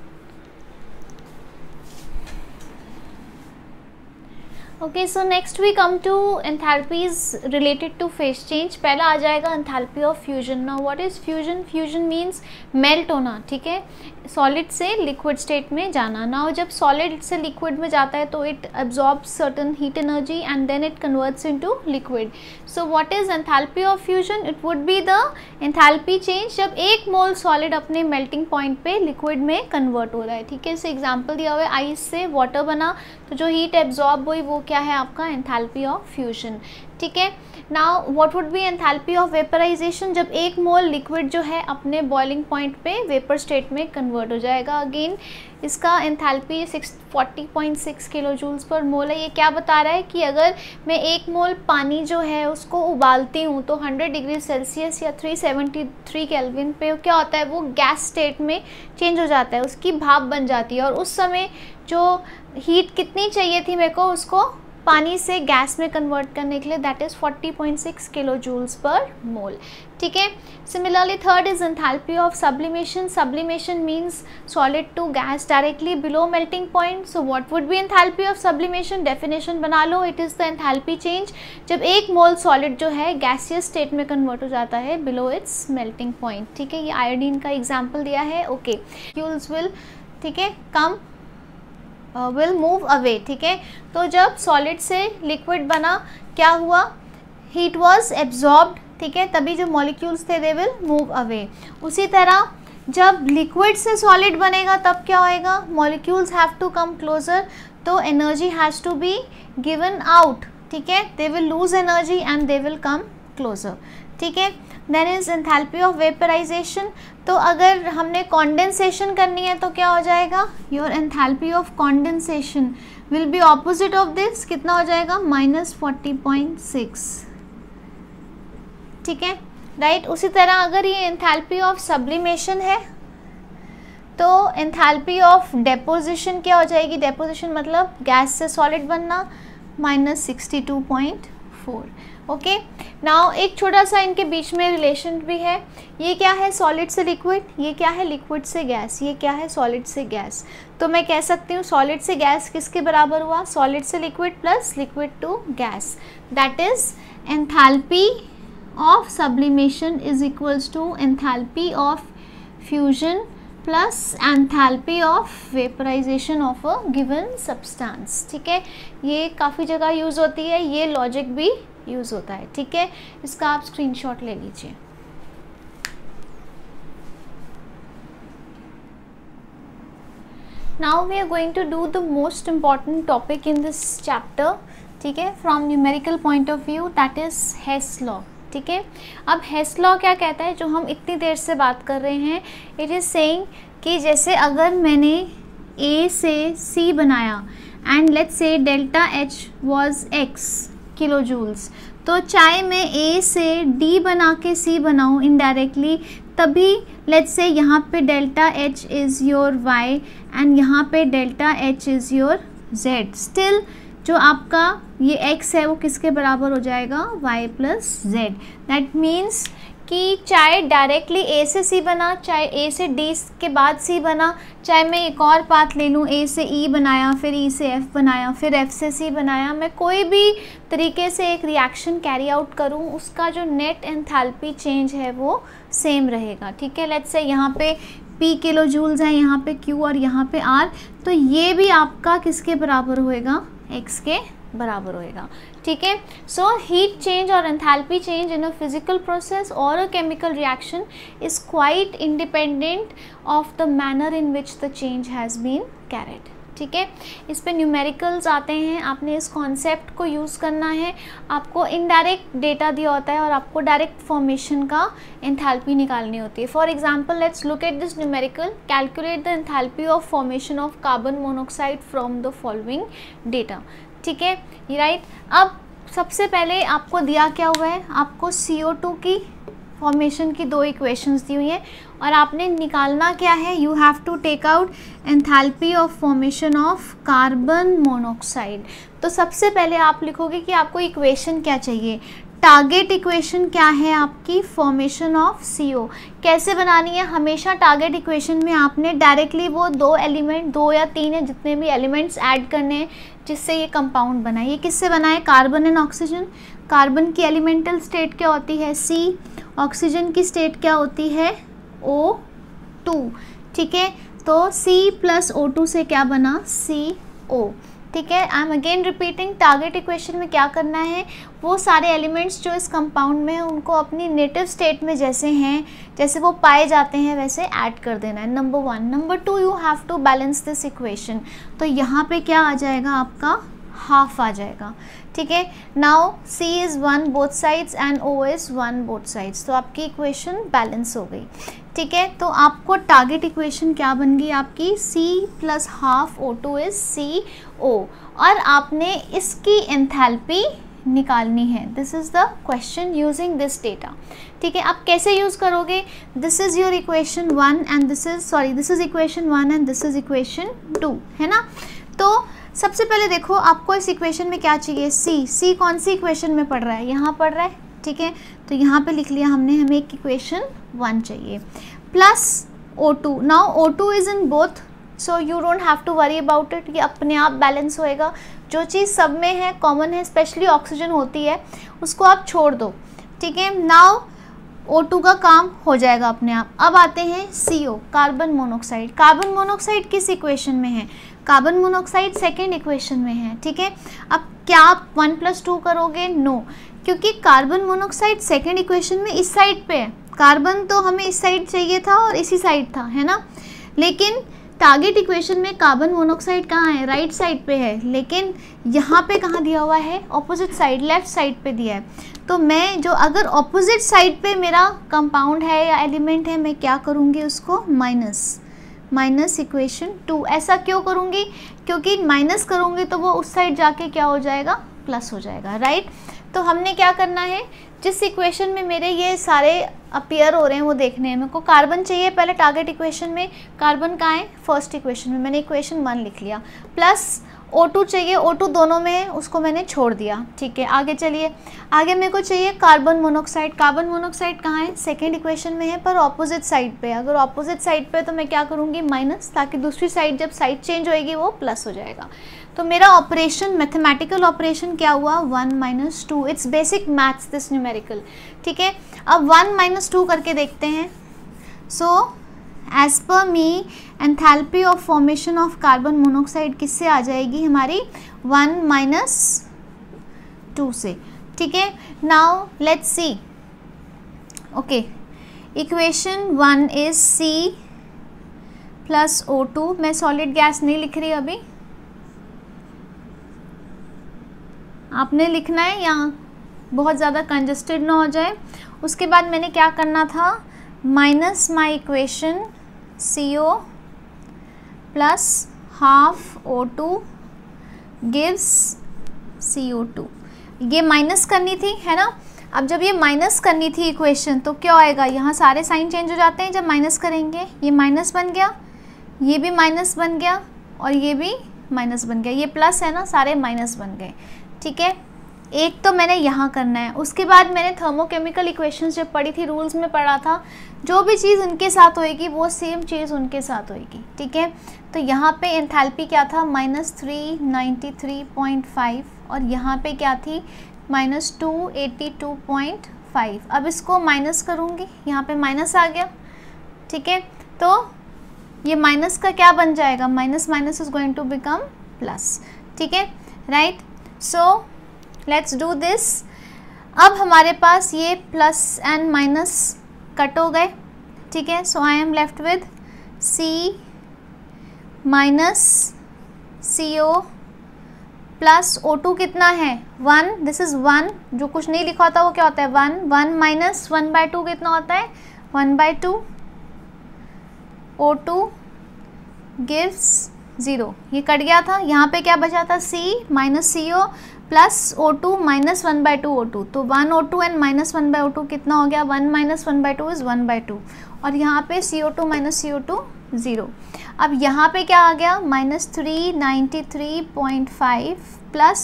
Okay, so next we come to enthalpies related to phase change. पहला आ जाएगा enthalpy of fusion. Now what is fusion? Fusion means melt होना, ठीक है, सॉलिड से लिक्विड स्टेट में जाना। नाउ जब सॉलिड से लिक्विड में जाता है तो it absorbs certain heat energy and then it converts into liquid. So what is enthalpy of fusion? It would be the enthalpy change जब 1 मोल सॉलिड अपने मेल्टिंग पॉइंट पे लिक्विड में कन्वर्ट हो रहा है, ठीक है। इसे एग्जाम्पल दिया हुआ है, आइस से वाटर बना तो जो हीट एब्जॉर्ब हुई वो क्या है आपका एंथैल्पी ऑफ फ्यूजन, ठीक है। Now what would be enthalpy of vaporization? जब 1 मोल लिक्विड जो है अपने बॉइलिंग पॉइंट पे वेपर स्टेट में कन्वर्ट हो जाएगा। अगेन इसका एंथैल्पी 40.6 किलो जूल्स पर मोल है। ये क्या बता रहा है कि अगर मैं 1 मोल पानी जो है उसको उबालती हूँ तो 100 डिग्री सेल्सियस या 373 केल्विन पे क्या होता है, वो गैस स्टेट में चेंज हो जाता है, उसकी भाप बन जाती है, और उस समय जो हीट कितनी चाहिए थी मेरे को उसको पानी से गैस में कन्वर्ट करने के लिए, that is 40.6 kilo joules per mole, ठीक है। Similarly third is enthalpy of sublimation. Sublimation means solid to gas directly below melting point. So what would be enthalpy of sublimation? Definition बना लो, it is the enthalpy change जब 1 mole solid जो है gaseous state में convert हो जाता है below it's melting point, ठीक है। ये आयोडीन का एग्जाम्पल दिया है, ओके। मॉलिक्यूल्स विल, ठीक है, कम विल मूव अवे, ठीक है। तो जब सॉलिड से लिक्विड बना क्या हुआ, हीट वॉज एब्जॉर्ब्ड, ठीक है, तभी जो मॉलिक्यूल्स थे दे विल मूव अवे। उसी तरह जब लिक्विड से सॉलिड बनेगा तब क्या होएगा, molecules have to come closer, तो energy has to be given out, ठीक है, they will lose energy and they will come closer, ठीक है। Then is enthalpy of vaporization. तो अगर हमने कॉन्डेंसेशन करनी है तो क्या हो जाएगा, your enthalpy of condensation will be opposite of this, कितना हो जाएगा, -40.6, ठीक है, राइट। उसी तरह अगर ये एंथैल्पी ऑफ सब्लिमेशन है तो एंथैल्पी ऑफ डेपोजिशन क्या हो जाएगी, डेपोजिशन मतलब गैस से सॉलिड बनना, -62.4, ओके। नाउ एक छोटा सा इनके बीच में रिलेशन भी है, ये क्या है सॉलिड से लिक्विड, ये क्या है लिक्विड से गैस, ये क्या है सॉलिड से गैस। तो मैं कह सकती हूँ सॉलिड से गैस किसके बराबर हुआ, सॉलिड से liquid plus liquid to gas, that is enthalpy of sublimation is equals to enthalpy of fusion plus enthalpy of vaporization of a given substance. ठीक है, ये काफ़ी जगह यूज़ होती है, ये लॉजिक भी यूज़ होता है। ठीक है, इसका आप स्क्रीनशॉट ले लीजिए। Now we are going to do the most important topic in this chapter, ठीक है, from numerical point of view, that is Hess law। ठीक है, अब Hess law क्या कहता है, जो हम इतनी देर से बात कर रहे हैं, it is saying कि जैसे अगर मैंने A से C बनाया and let's say delta H was X kilojoules, तो चाहे मैं A से D बना के C बनाऊँ इनडायरेक्टली, तभी लेट्स से यहाँ पे delta H is your Y and यहाँ पे delta H is your Z, still जो आपका ये X है वो किसके बराबर हो जाएगा, Y plus Z। That means कि चाहे डायरेक्टली A से C बना, चाहे A से D के बाद C बना, चाहे मैं एक और पाथ ले लूँ, A से E बनाया, फिर E से F बनाया, फिर F से C बनाया, मैं कोई भी तरीके से एक रिएक्शन कैरी आउट करूँ, उसका जो नेट एंथैल्पी चेंज है वो सेम रहेगा। ठीक है, लेट्स से यहाँ पे P किलो जूल्स है, यहाँ पे Q और यहाँ पे R, तो ये भी आपका किसके बराबर होएगा, X के बराबर होएगा। ठीक है, सो हीट चेंज और enthalpy change in a physical process और a chemical reaction is quite independent of the manner in which the change has been carried. ठीक है, इस पे न्यूमेरिकल्स आते हैं, आपने इस कॉन्सेप्ट को यूज़ करना है। आपको इनडायरेक्ट डेटा दिया होता है और आपको डायरेक्ट फॉर्मेशन का एंथैल्पी निकालनी होती है। For example let's look at this numerical, calculate the enthalpy of formation of carbon monoxide from the following data. ठीक है, राइट। अब सबसे पहले आपको दिया क्या हुआ है, आपको CO2 की फॉर्मेशन की दो इक्वेशंस दी हुई हैं और आपने निकालना क्या है, you have to take out enthalpy of formation of carbon monoxide. तो सबसे पहले आप लिखोगे कि आपको इक्वेशन क्या चाहिए, टारगेट इक्वेशन क्या है आपकी, फॉर्मेशन ऑफ CO। कैसे बनानी है, हमेशा टारगेट इक्वेशन में आपने डायरेक्टली वो दो एलिमेंट, 2 या 3 है जितने भी एलिमेंट्स ऐड करने हैं जिससे ये कंपाउंड बना है। ये किससे बना है, कार्बन एंड ऑक्सीजन। कार्बन की एलिमेंटल स्टेट क्या होती है, C, ऑक्सीजन की स्टेट क्या होती है, O2। ठीक है, तो C प्लस O2 से क्या बना, CO। ठीक है, I am again repeating, target equation में क्या करना है, वो सारे एलिमेंट्स जो इस कंपाउंड में हैं उनको अपनी नेटिव स्टेट में जैसे हैं, जैसे वो पाए जाते हैं वैसे ऐड कर देना है, number 1। Number 2, you have to balance this equation. तो यहाँ पे क्या आ जाएगा आपका, हाफ आ जाएगा। ठीक है, now C is 1 both sides and O is 1 both sides, तो आपकी इक्वेशन बैलेंस हो गई। ठीक है, तो आपको टारगेट इक्वेशन क्या बन गई आपकी, C plus half O2 is CO, और आपने इसकी एंथैल्पी निकालनी है। This is the question using this data. ठीक है, आप कैसे यूज़ करोगे, this is your equation 1 and this is equation 1 and this is equation 2, है ना। तो सबसे पहले देखो आपको इस इक्वेशन में क्या चाहिए, C कौन सी इक्वेशन में पढ़ रहा है, यहाँ पढ़ रहा है। ठीक है, तो यहाँ पे लिख लिया हमने, हमें एक इक्वेशन 1 चाहिए, plus O2। Now O2 is in both, so you don't have to worry about it, ये अपने आप बैलेंस होएगा। जो चीज़ सब में है, कॉमन है, स्पेशली ऑक्सीजन होती है, उसको आप छोड़ दो। ठीक है, नाउ O2 का काम हो जाएगा अपने आप। अब आते हैं CO, carbon monoxide. Carbon monoxide किस इक्वेशन में है, कार्बन मोनोऑक्साइड सेकेंड इक्वेशन में है। ठीक है, अब क्या आप 1 + 2 करोगे, नो, क्योंकि कार्बन मोनोऑक्साइड सेकेंड इक्वेशन में इस साइड पे है, कार्बन तो हमें इस साइड चाहिए था और इसी साइड था, है ना। लेकिन टारगेट इक्वेशन में कार्बन मोनोऑक्साइड कहाँ है, राइट साइड पे है, लेकिन यहाँ पे कहाँ दिया हुआ है, ऑपोजिट साइड, लेफ्ट साइड पे दिया है। तो मैं जो अगर ऑपोजिट साइड पे मेरा कंपाउंड है या एलिमेंट है, मैं क्या करूँगी, उसको माइनस इक्वेशन 2। ऐसा क्यों करूँगी, क्योंकि माइनस करूँगी तो वो उस साइड जाके क्या हो जाएगा, प्लस हो जाएगा, राइट। तो हमने क्या करना है, जिस इक्वेशन में मेरे ये सारे अपीयर हो रहे हैं वो देखने हैं। मेरे को कार्बन चाहिए पहले टारगेट इक्वेशन में, कार्बन कहाँ है, फर्स्ट इक्वेशन में, मैंने इक्वेशन 1 लिख लिया, प्लस O2 चाहिए, O2 दोनों में है, उसको मैंने छोड़ दिया। ठीक है, आगे चलिए, आगे मेरे को चाहिए कार्बन मोनोऑक्साइड। कार्बन मोनोऑक्साइड कहाँ है, सेकेंड इक्वेशन में है, पर ऑपोजिट साइड पे। अगर ऑपोजिट साइड पे तो मैं क्या करूँगी, माइनस, ताकि दूसरी साइड जब साइड चेंज होएगी वो प्लस हो जाएगा। तो मेरा ऑपरेशन, मैथमेटिकल ऑपरेशन क्या हुआ, 1 - 2। It's basic maths this numerical. ठीक है, अब 1 - 2 करके देखते हैं। So as per me enthalpy of formation of carbon monoxide किससे आ जाएगी हमारी 1 - 2 से, ठीक है। Now let's see, okay, equation 1 is C plus O2। मैं सॉलिड गैस नहीं लिख रही अभी, आपने लिखना है यहाँ बहुत ज़्यादा कंजस्टेड ना हो जाए। उसके बाद मैंने क्या करना था, minus my equation CO plus half O2 gives CO2, ये माइनस करनी थी, है ना। अब जब ये माइनस करनी थी इक्वेशन तो क्या आएगा, यहाँ सारे साइन चेंज हो जाते हैं जब माइनस करेंगे। ये माइनस बन गया, ये भी माइनस बन गया और ये भी माइनस बन गया, ये प्लस है ना, सारे माइनस बन गए, ठीक है। एक तो मैंने यहाँ करना है। उसके बाद मैंने थर्मोकेमिकल इक्वेशंस जब पढ़ी थी, रूल्स में पढ़ा था, जो भी चीज़ उनके साथ होएगी वो सेम चीज़ उनके साथ होएगी, ठीक है। तो यहाँ पे एंथैल्पी क्या था, -393.5 और यहाँ पे क्या थी, -282.5। अब इसको माइनस करूँगी, यहाँ पे माइनस आ गया, ठीक है। तो ये माइनस का क्या बन जाएगा, minus minus is going to become plus, ठीक है, right. So let's do this. अब हमारे पास ये प्लस एंड माइनस कट हो गए, ठीक है। So I am left with C minus CO plus O2 कितना है 1, दिस इज 1, जो कुछ नहीं लिखा होता वो क्या होता है 1, 1 माइनस 1/2 कितना होता है 1/2, O2 गिव्स 0, ये कट गया था। यहाँ पे क्या बचा था, C minus CO plus O2 minus 1/2 O2, तो 1 O2 एंड माइनस 1/2 कितना हो गया, 1 माइनस 1/2 इज 1/2 और यहाँ पे CO2 माइनस CO2 0। अब यहाँ पे क्या आ गया, -393.5 प्लस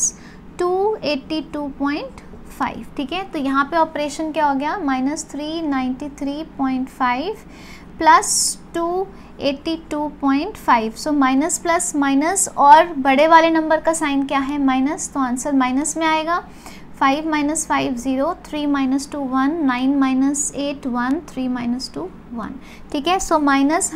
282.5, ठीक है। तो यहाँ पे ऑपरेशन क्या हो गया, -393.5 plus 282.5। So minus plus minus और बड़े वाले नंबर का साइन क्या है, माइनस, तो आंसर माइनस में आएगा। 5 - 5 0, 3 - 2 1, 9 - 8 1, 3 - 2 1, ठीक है। सो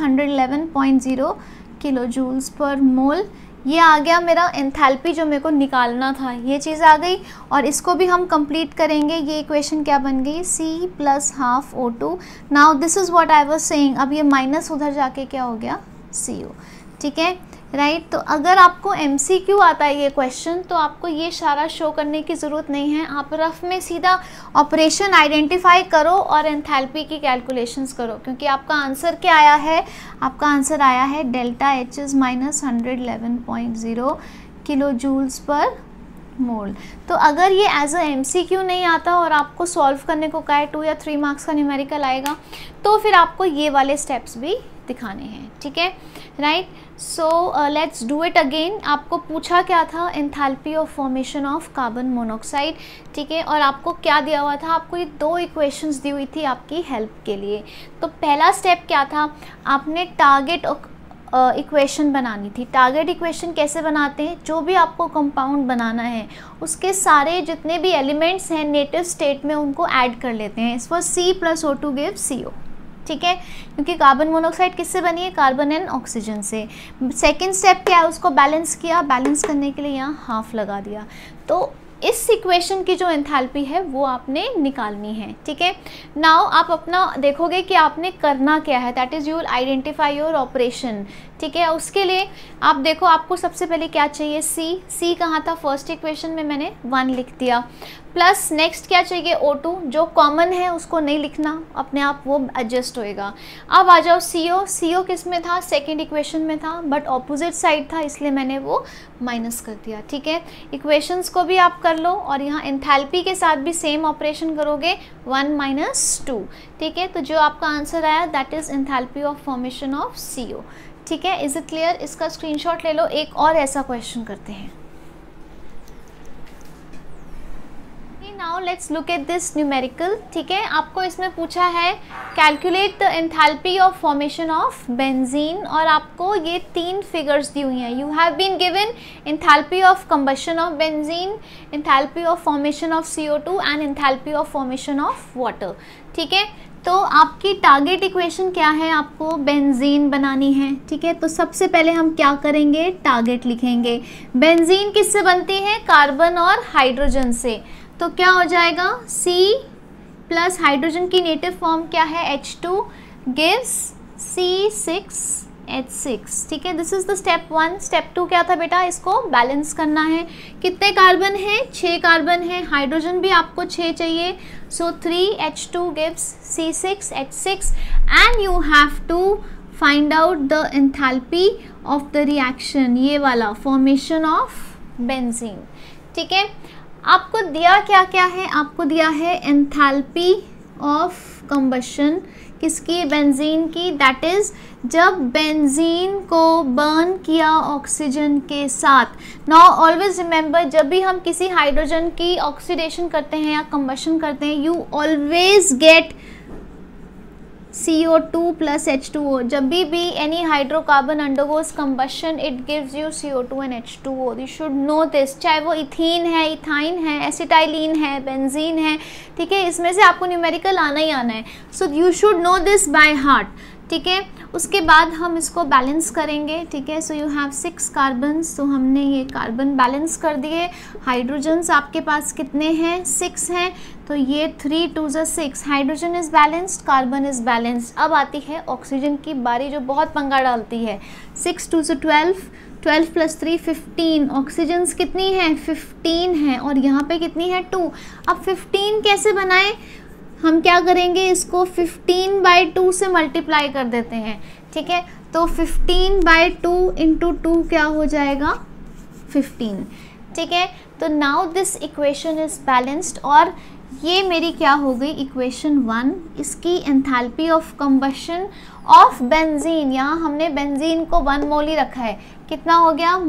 -111.0 किलो जूल्स पर मोल, ये आ गया मेरा एंथैल्पी जो मेरे को निकालना था, ये चीज़ आ गई। और इसको भी हम कंप्लीट करेंगे। ये इक्वेशन क्या बन गई, C plus half O2। Now this is what I was saying, अब ये माइनस उधर जाके क्या हो गया CO, ठीक है, राइट। तो अगर आपको MCQ आता है ये क्वेश्चन तो आपको ये सारा शो करने की ज़रूरत नहीं है, आप रफ में सीधा ऑपरेशन आइडेंटिफाई करो और एंथैल्पी की कैलकुलेशंस करो, क्योंकि आपका आंसर क्या आया है, आपका आंसर आया है delta H is -111.0 kilo joules per mole. तो अगर ये एज अ MCQ नहीं आता और आपको सॉल्व करने को कहा है 2 या 3 मार्क्स का न्यूमेरिकल आएगा, तो फिर आपको ये वाले स्टेप्स भी दिखाने हैं, ठीक है, right. So let's do it again. आपको पूछा क्या था, enthalpy of formation of carbon monoxide, ठीक है। और आपको क्या दिया हुआ था, आपको ये 2 इक्वेशंस दी हुई थी आपकी हेल्प के लिए। तो पहला स्टेप क्या था, आपने टारगेट इक्वेशन बनानी थी। टारगेट इक्वेशन कैसे बनाते हैं, जो भी आपको कंपाउंड बनाना है उसके सारे जितने भी एलिमेंट्स हैं नेटिव स्टेट में उनको ऐड कर लेते हैं। इस पर C plus O2 gives CO, ठीक है, क्योंकि कार्बन मोनोऑक्साइड किससे बनी है, कार्बन एंड ऑक्सीजन से। सेकंड स्टेप क्या है, उसको बैलेंस किया, बैलेंस करने के लिए यहाँ हाफ लगा दिया। तो इस इक्वेशन की जो एंथैल्पी है वो आपने निकालनी है, ठीक है। नाउ आप अपना देखोगे कि आपने करना क्या है, that is you will identify your operation, ठीक है। उसके लिए आप देखो, आपको सबसे पहले क्या चाहिए, C कहाँ था, फर्स्ट इक्वेशन में मैंने 1 लिख दिया, प्लस नेक्स्ट क्या चाहिए O2, जो कॉमन है उसको नहीं लिखना, अपने आप वो एडजस्ट होएगा। अब आ जाओ CO किस में था, सेकेंड इक्वेशन में था, बट ऑपोजिट साइड था इसलिए मैंने वो माइनस कर दिया, ठीक है। इक्वेशंस को भी आप कर लो और यहाँ एंथैल्पी के साथ भी सेम ऑपरेशन करोगे, 1 - 2, ठीक है। तो जो आपका आंसर आया that is enthalpy of formation of CO, ठीक है। इज़ इट क्लियर, इसका स्क्रीनशॉट ले लो। एक और ऐसा क्वेश्चन करते हैं। Now let's look at this numerical, ठीक है। आपको इसमें पूछा है calculate the enthalpy of formation of benzene, और आपको ये 3 फिगर्स दी हुई हैं। You have been given enthalpy of combustion of benzene, enthalpy of formation of CO2 and enthalpy of formation of water, ठीक है। तो आपकी टारगेट इक्वेशन क्या है, आपको बेंजीन बनानी है, ठीक है। तो सबसे पहले हम क्या करेंगे, टारगेट लिखेंगे। बेंजीन किससे बनती है, कार्बन और हाइड्रोजन से। तो क्या हो जाएगा, C प्लस हाइड्रोजन की नेटिव फॉर्म क्या है, H2 गिव्स C6H6, ठीक है। This is the step 1। Step 2 क्या था बेटा, इसको बैलेंस करना है। कितने कार्बन है, 6 कार्बन है, हाइड्रोजन भी आपको 6 चाहिए। So 3H2 gives C6H6 and you have to find out the enthalpy of the reaction, ये वाला फॉर्मेशन ऑफ बेंजीन, ठीक है। आपको दिया क्या क्या है, आपको दिया है एंथैल्पी ऑफ कंबशन, किसकी, बेंजीन की। दैट इज जब बेंजीन को बर्न किया ऑक्सीजन के साथ। नाउ ऑलवेज रिमेंबर, जब भी हम किसी हाइड्रोजन की ऑक्सीडेशन करते हैं या कंबशन करते हैं, you always get CO2 plus H2O. जब भी any hydrocarbon undergoes combustion, it gives you CO2 and H2O. You should know this. चाहे वो इथीन है, इथाइन है, एसिटाइलिन है, बेंजीन है, ठीक है, इसमें से आपको न्यूमेरिकल आना ही आना है। So you should know this by heart, ठीक है। उसके बाद हम इसको बैलेंस करेंगे, ठीक है। सो यू हैव 6 कार्बन्स, तो हमने ये कार्बन बैलेंस कर दिए। हाइड्रोजन्स आपके पास कितने हैं, 6 हैं, तो ये 3 2 6, hydrogen is balanced, carbon is balanced. अब आती है ऑक्सीजन की बारी, जो बहुत पंगा डालती है। 6 2 12, 12 + 3 15, ऑक्सीजन्स कितनी है, 15 है, और यहाँ पे कितनी है, 2। अब 15 कैसे बनाएं, हम क्या करेंगे, इसको 15/2 से मल्टीप्लाई कर देते हैं, ठीक है। तो 15/2 × 2 क्या हो जाएगा, 15, ठीक है। तो now this equation is balanced, और ये मेरी क्या हो गई, इक्वेशन 1। इसकी enthalpy of combustion of benzene, यहाँ हमने बेंजीन को 1 मोल ही रखा है, कितना हो गया,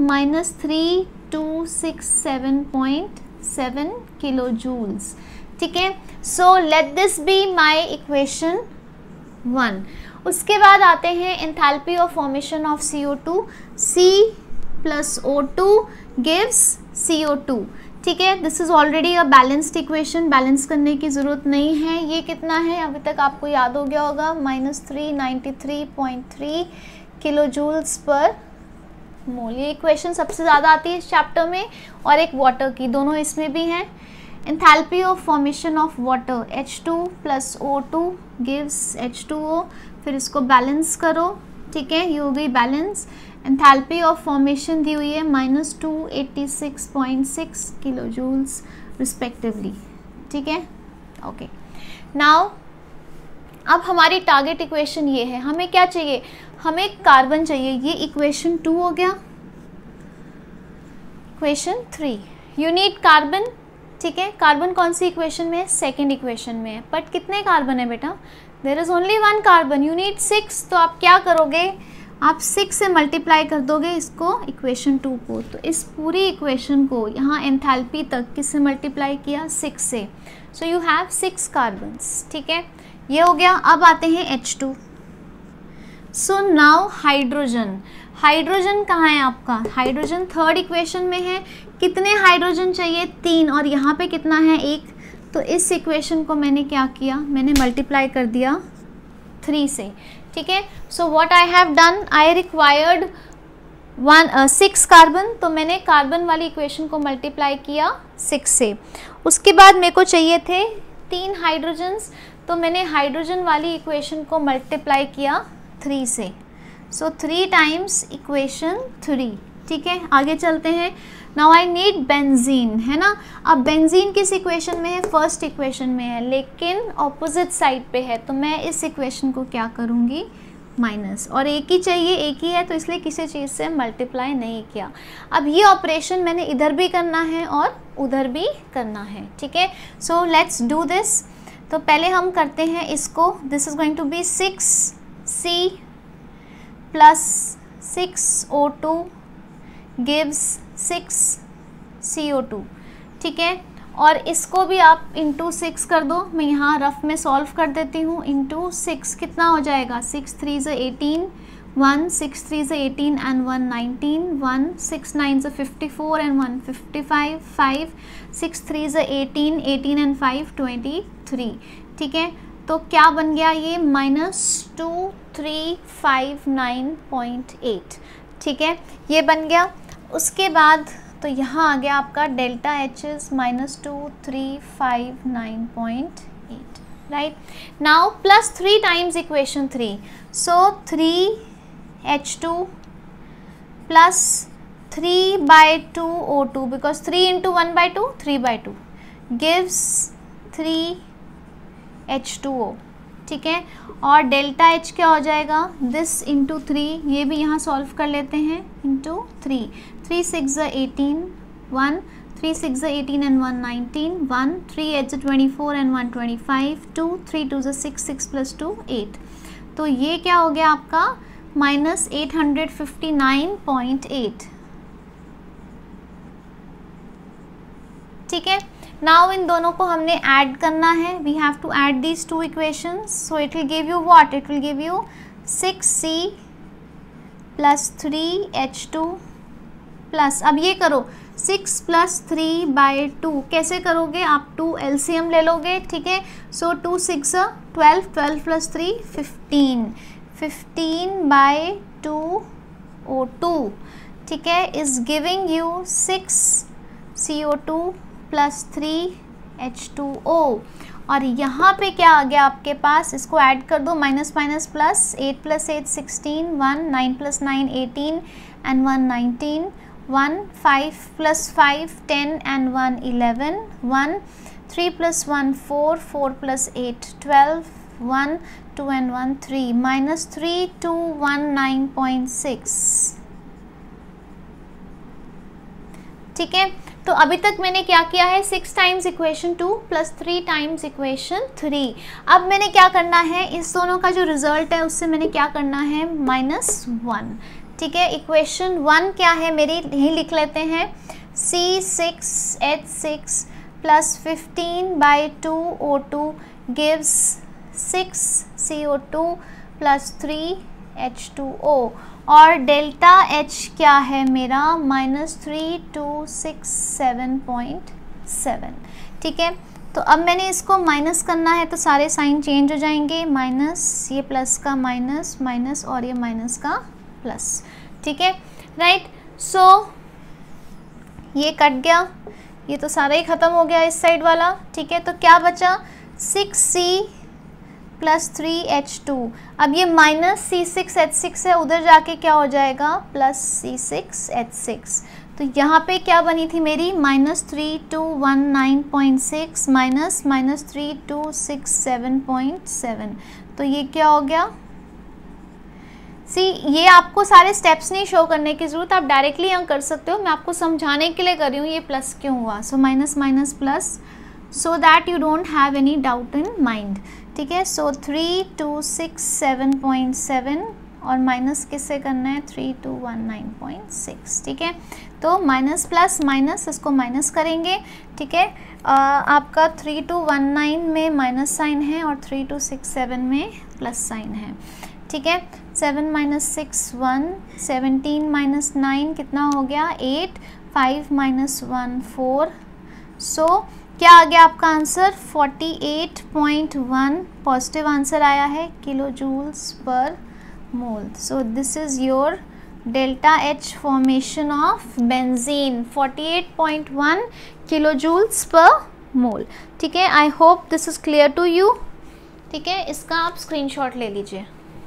-3267.7 किलो जूल्स, ठीक है। So let this be my equation 1। उसके बाद आते हैं enthalpy of formation of CO2, C + O2 gives CO2, ठीक है। This is already a balanced equation, balance करने की ज़रूरत नहीं है। ये कितना है, अभी तक आपको याद हो गया होगा, -393.3 किलो जूल्स पर मोल। ये इक्वेशन सबसे ज़्यादा आती है इस चैप्टर में, और एक वाटर की, दोनों इसमें भी हैं। Enthalpy of formation of water, H2 + O2 gives H2O, फिर इसको बैलेंस करो, ठीक है, ये हो गई बैलेंस। एंथैल्पी ऑफ फॉर्मेशन दी हुई है -286.6 किलो जूल्स रिस्पेक्टिवली, ठीक है, ओके। नाउ अब हमारी टारगेट इक्वेशन ये है, हमें क्या चाहिए, हमें कार्बन चाहिए, ये इक्वेशन 2 हो गया। इक्वेशन 3, यू नीड कार्बन, ठीक है। कार्बन कौन सी इक्वेशन में है, सेकेंड इक्वेशन में है, बट कितने कार्बन है बेटा, there is only 1 carbon, you need 6। तो आप क्या करोगे, आप 6 से मल्टीप्लाई कर दोगे इसको, इक्वेशन 2 को। तो इस पूरी इक्वेशन को यहाँ एंथैल्पी तक किससे मल्टीप्लाई किया, 6 से। सो यू हैव 6 कार्बन्स, ठीक है, ये हो गया। अब आते हैं H2। So now hydrogen, hydrogen कहाँ है आपका, हाइड्रोजन थर्ड इक्वेशन में है। कितने हाइड्रोजन चाहिए, 3, और यहाँ पे कितना है, 1। तो इस इक्वेशन को मैंने क्या किया, मैंने मल्टीप्लाई कर दिया 3 से, ठीक है। So what I have done, I required 6 carbon, तो मैंने कार्बन वाली इक्वेशन को मल्टीप्लाई किया 6 से। उसके बाद मेरे को चाहिए थे 3 हाइड्रोजन्स, तो मैंने हाइड्रोजन वाली इक्वेशन को मल्टीप्लाई किया 3 से। सो 3 टाइम्स इक्वेशन 3, ठीक है। आगे चलते हैं। नाउ आई नीड बेंजीन, है ना। अब बेंजीन किस इक्वेशन में है, फर्स्ट इक्वेशन में है, लेकिन ऑपोजिट साइड पे है, तो मैं इस इक्वेशन को क्या करूँगी, माइनस, और एक ही चाहिए, एक ही है, तो इसलिए किसी चीज़ से मल्टीप्लाई नहीं किया। अब ये ऑपरेशन मैंने इधर भी करना है और उधर भी करना है, ठीक है। So let's do this. तो पहले हम करते हैं इसको, this is going to be 6C + 6O2 gives 6CO2, ठीक है। और इसको भी आप इंटू 6 कर दो, मैं यहाँ रफ में सॉल्व कर देती हूँ। इंटू 6 कितना हो जाएगा, 6 3 = 18, 1 6 3 = 18 and 1 19, 1 6 9 = 54 and 1 55, 5 6 3 = 18, 18 and 5 23, ठीक है। तो क्या बन गया ये -2359.8, ठीक है, ये बन गया। उसके बाद तो यहाँ आ गया आपका delta H is -2359.8, right. Now +3 times equation 3, so 3H2 plus 3/2 O2, because 3 × 1/2 3/2 gives 3H2O, ठीक है। और डेल्टा H क्या हो जाएगा, दिस इंटू 3, ये भी यहाँ सॉल्व कर लेते हैं, इंटू 3, 3 6 18 1, 3 6 18 and 1 19, 1 3 8 24 and 1 25, 2 3 2 6 6 + 2 8, तो ये क्या हो गया आपका -859.8, ठीक है। नाउ इन दोनों को हमने ऐड करना है, we have to add these two equations, so it will give you what, it will give you 6C + 3H2 plus, अब ये करो 6 + 3/2, कैसे करोगे आप, 2 LCM ले लोगे, ठीक है। सो 2 6 12, 12 + 3 15, 15/2 O2, ठीक है, is giving you 6 CO2 + 3H2O। और यहाँ पे क्या आ गया आपके पास, इसको ऐड कर दो, minus minus plus, 8 + 8 16, 1 9 + 9 18 and 1 19, 1 5 + 5 10 and 1 11, 1 3 + 1 4, 4 + 8 12, 1 2 and 1 3, -3219.6, ठीक है। तो अभी तक मैंने क्या किया है, 6 टाइम्स इक्वेशन 2 + 3 टाइम्स इक्वेशन 3। अब मैंने क्या करना है, इस दोनों का जो रिजल्ट है उससे मैंने क्या करना है, -1, ठीक है। इक्वेशन 1 क्या है मेरी, यही लिख लेते हैं, C6H6 + 15/2 O2 gives 6 CO2 + 3H2O, और डेल्टा H क्या है मेरा, -3267.7, ठीक है। तो अब मैंने इसको माइनस करना है, तो सारे साइन चेंज हो जाएंगे, माइनस, ये प्लस का माइनस, माइनस और ये माइनस का प्लस, ठीक है, राइट। सो ये कट गया, ये तो सारा ही ख़त्म हो गया इस साइड वाला, ठीक है। तो क्या बचा, 6C + 3H2, अब ये -C6H6 है, उधर जाके क्या हो जाएगा, +C6H6, तो यहाँ पे क्या बनी थी मेरी, -3219.6 -3267.7, तो ये क्या हो गया। सी, ये आपको सारे स्टेप्स नहीं शो करने की ज़रूरत, आप डायरेक्टली यहाँ कर सकते हो, मैं आपको समझाने के लिए कर रही हूँ ये प्लस क्यों हुआ। So minus minus plus, so that you don't have any doubt in mind, ठीक है। सो 3267.7 और माइनस किससे करना है, 3219.6, ठीक है। तो माइनस प्लस माइनस, इसको माइनस करेंगे, ठीक है। आपका 3219 में माइनस साइन है और 3267 में प्लस साइन है, ठीक है। 7 - 6 1, 17 - 9 कितना हो गया, 8, 5 - 1 4, सो क्या आ गया आपका आंसर, 48.1 पॉजिटिव आंसर आया है, kilo joules per mole. So this is your delta H formation of benzene, 48.1 kilo joules per mole, ठीक है। I hope this is clear to you, ठीक है। इसका आप स्क्रीनशॉट ले लीजिए।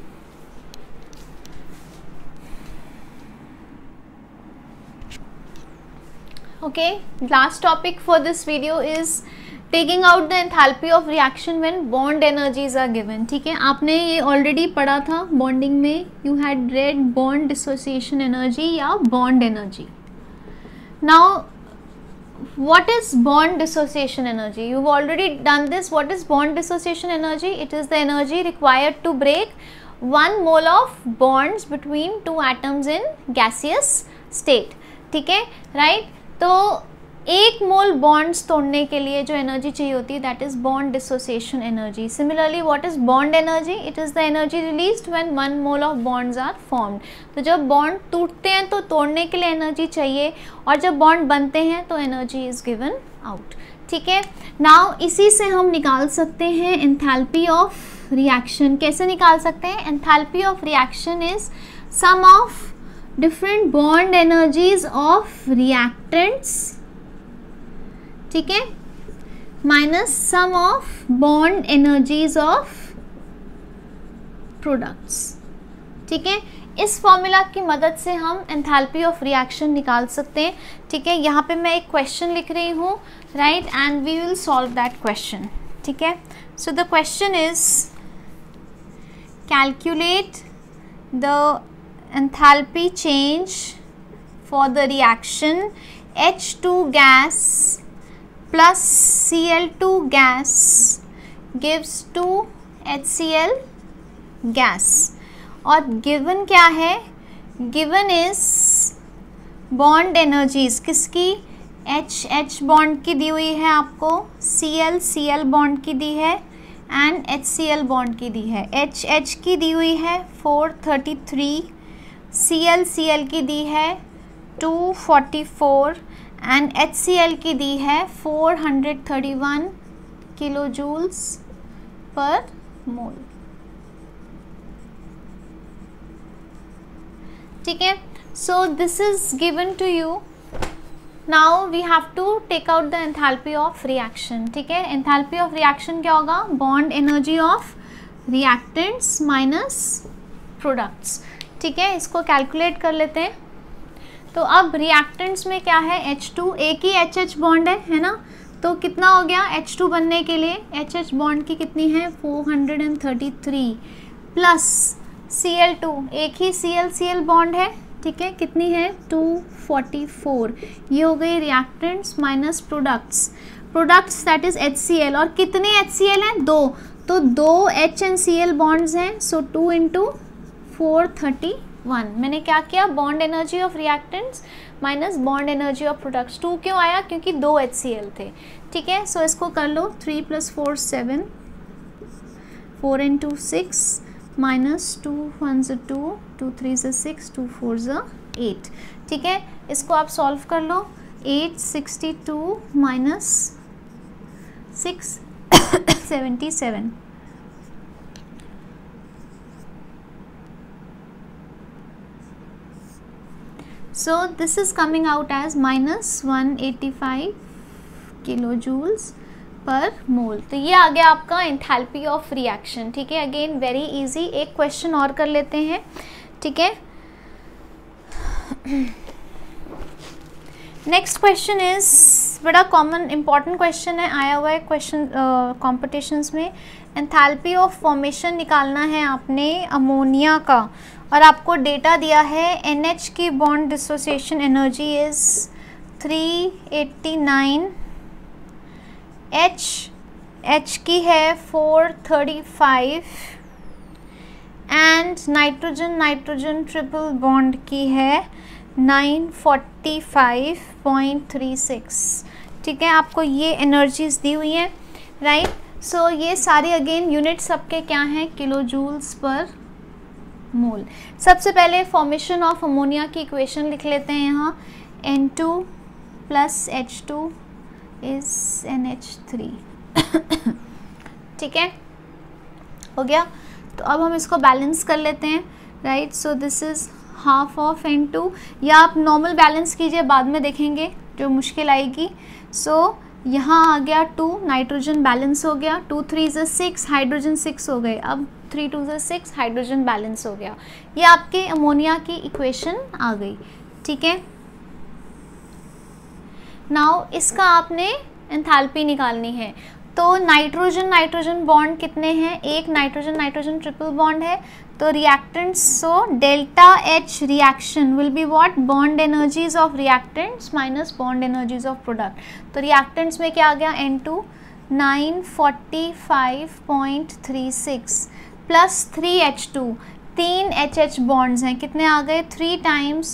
Okay, last topic for this video is taking out the enthalpy of reaction when bond energies are given, ठीक है। आपने ये ऑलरेडी पढ़ा था बॉन्डिंग में, you had read bond dissociation energy या bond energy. Now what is bond dissociation energy? You've already done this. What is bond dissociation energy? It is the energy required to break 1 mole of bonds between 2 atoms in gaseous state, ठीक है, right. तो 1 मोल bonds तोड़ने के लिए जो energy चाहिए होती है, that is bond dissociation energy. Similarly what is bond energy, it is the energy released when 1 mole of bonds are formed. तो जब बॉन्ड टूटते हैं तो तोड़ने के लिए एनर्जी चाहिए, और जब बॉन्ड बनते हैं तो एनर्जी इज गिवन आउट, ठीक है। नाउ इसी से हम निकाल सकते हैं एंथैल्पी ऑफ रिएक्शन। कैसे निकाल सकते हैं? Enthalpy of reaction is sum of different bond energies of reactants, ठीक है, minus sum of bond energies of products, ठीक है। इस फॉर्मूला की मदद से हम एंथैल्पी ऑफ रिएक्शन निकाल सकते हैं, ठीक है। यहाँ पे मैं एक क्वेश्चन लिख रही हूँ, right, and we will solve that question, ठीक है। So the question is calculate the enthalpy change for the reaction H2 gas plus Cl2 gas gives 2 HCl gas। और गिवन क्या है? गिवन इज बॉन्ड एनर्जीज किसकी? H bond की दी हुई है आपको, Cl बॉन्ड की दी है, एंड HCl बॉन्ड की दी है। H की दी हुई है 433, Cl की दी है 244 एंड HCl की दी है 431 किलो जूल्स पर मोल, ठीक है। So this is given to you. Now we have to take out the enthalpy of reaction, ठीक है। एंथैल्पी ऑफ रिएक्शन क्या होगा? Bond energy of reactants minus products, ठीक है। इसको कैलकुलेट कर लेते हैं। तो अब रिएक्टेंट्स में क्या है? H2, एक ही HH बॉन्ड है ना, तो कितना हो गया H2 बनने के लिए? HH बॉन्ड की कितनी है? 433 प्लस Cl2, एक ही Cl बॉन्ड है, ठीक है, कितनी है? 244। ये हो गई reactants minus products. Products that is HCl, और कितने HCl हैं? 2, तो 2 H एंड Cl बॉन्ड्स हैं, सो 2 × 431। मैंने क्या किया? Bond energy of reactants minus bond energy of products. 2 क्यों आया? क्योंकि 2 HCl थे, ठीक है। सो इसको कर लो, 3 + 4 7, 4 × 2 6, माइनस 2 1 2, 2 3 6, 2 4 8, ठीक है। इसको आप सॉल्व कर लो। 862 minus 6 77, so this is coming out as minus 185 kilo joules per mole. तो ये आ गया आपका एंथैल्पी ऑफ रिएक्शन, ठीक है। Again very easy. एक क्वेश्चन और कर लेते हैं, ठीक है। नेक्स्ट क्वेश्चन इज बड़ा कॉमन इंपॉर्टेंट क्वेश्चन है, आया हुआ है क्वेश्चन कॉम्पिटिशन्स में। एंथैल्पी ऑफ फॉर्मेशन निकालना है आपने अमोनिया का, और आपको डेटा दिया है NH की bond dissociation energy is 389, H की है 435 एंड नाइट्रोजन ट्रिपल बॉन्ड की है 945.36, ठीक है। आपको ये एनर्जीज दी हुई हैं, राइट। सो ये सारे अगेन यूनिट सबके क्या हैं? Kilo joules per mole. सबसे पहले फॉर्मेशन ऑफ अमोनिया की इक्वेशन लिख लेते हैं यहाँ। N2 + H2 इज NH3 ठीक है, हो गया। तो अब हम इसको बैलेंस कर लेते हैं, right. So this is half of N2, या आप नॉर्मल बैलेंस कीजिए, बाद में देखेंगे जो मुश्किल आएगी। सो यहाँ आ गया 2, नाइट्रोजन बैलेंस हो गया, 2 3 6, हाइड्रोजन 6 हो गए, अब 3 2 6, हाइड्रोजन बैलेंस हो गया। ये आपके अमोनिया की इक्वेशन आ गई, ठीक है। नाउ इसका आपने एंथैल्पी निकालनी है। तो नाइट्रोजन बॉन्ड कितने हैं? एक नाइट्रोजन ट्रिपल बॉन्ड है, तो reactants, so delta H reaction will be what? Bond energies of reactants minus bond energies of product. तो रिएक्टेंट्स में क्या आ गया? N2 945.36 plus 3H2, 3 HH bonds हैं, कितने आ गए? 3 ×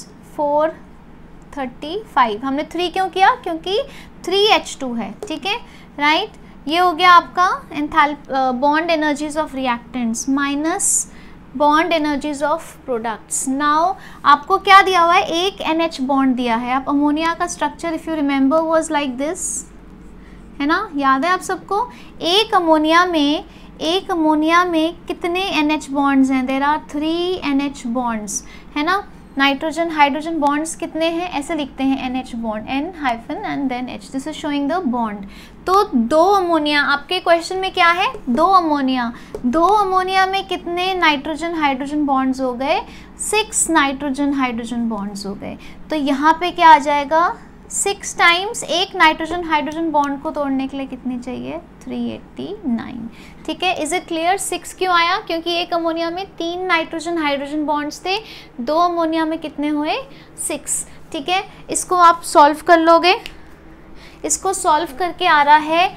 435। हमने 3 क्यों किया? क्योंकि 3H2 है, ठीक है, राइट। ये हो गया आपका bond energies of reactants minus bond energies of products. Now आपको क्या दिया हुआ है? एक NH बॉन्ड दिया है। अब अमोनिया का structure if you remember was like this, है ना, याद है आप सबको। एक अमोनिया में कितने NH बॉन्ड्स हैं? देयर आर 3 NH बॉन्ड्स, है ना। नाइट्रोजन हाइड्रोजन बॉन्ड्स कितने हैं? ऐसे लिखते हैं NH bond, N hyphen and then H, this is showing the bond. तो 2 अमोनिया, आपके क्वेश्चन में क्या है? 2 अमोनिया में कितने नाइट्रोजन हाइड्रोजन बॉन्ड्स हो गए? 6 नाइट्रोजन हाइड्रोजन बॉन्ड्स हो गए। तो यहाँ पे क्या आ जाएगा? 6 टाइम्स एक नाइट्रोजन हाइड्रोजन बॉन्ड को तोड़ने के लिए कितनी चाहिए? 389। ठीक है, इज इट क्लियर? 6 क्यों आया? क्योंकि एक अमोनिया में 3 नाइट्रोजन हाइड्रोजन बॉन्ड्स थे, 2 अमोनिया में कितने हुए? 6। ठीक है, इसको आप सॉल्व कर लोगे। इसको सॉल्व करके आ रहा है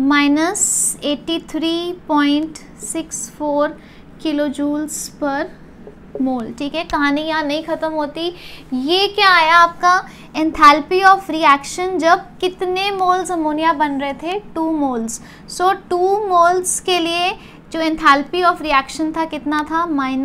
-83.64 किलोजूल्स पर मोल। ठीक है, कहानी यहाँ नहीं ख़त्म होती। ये क्या आया आपका? एंथैल्पी ऑफ रिएक्शन, जब कितने मोल्स अमोनिया बन रहे थे? 2 मोल्स। सो 2 मोल्स के लिए जो एंथैल्पी ऑफ रिएक्शन था कितना था?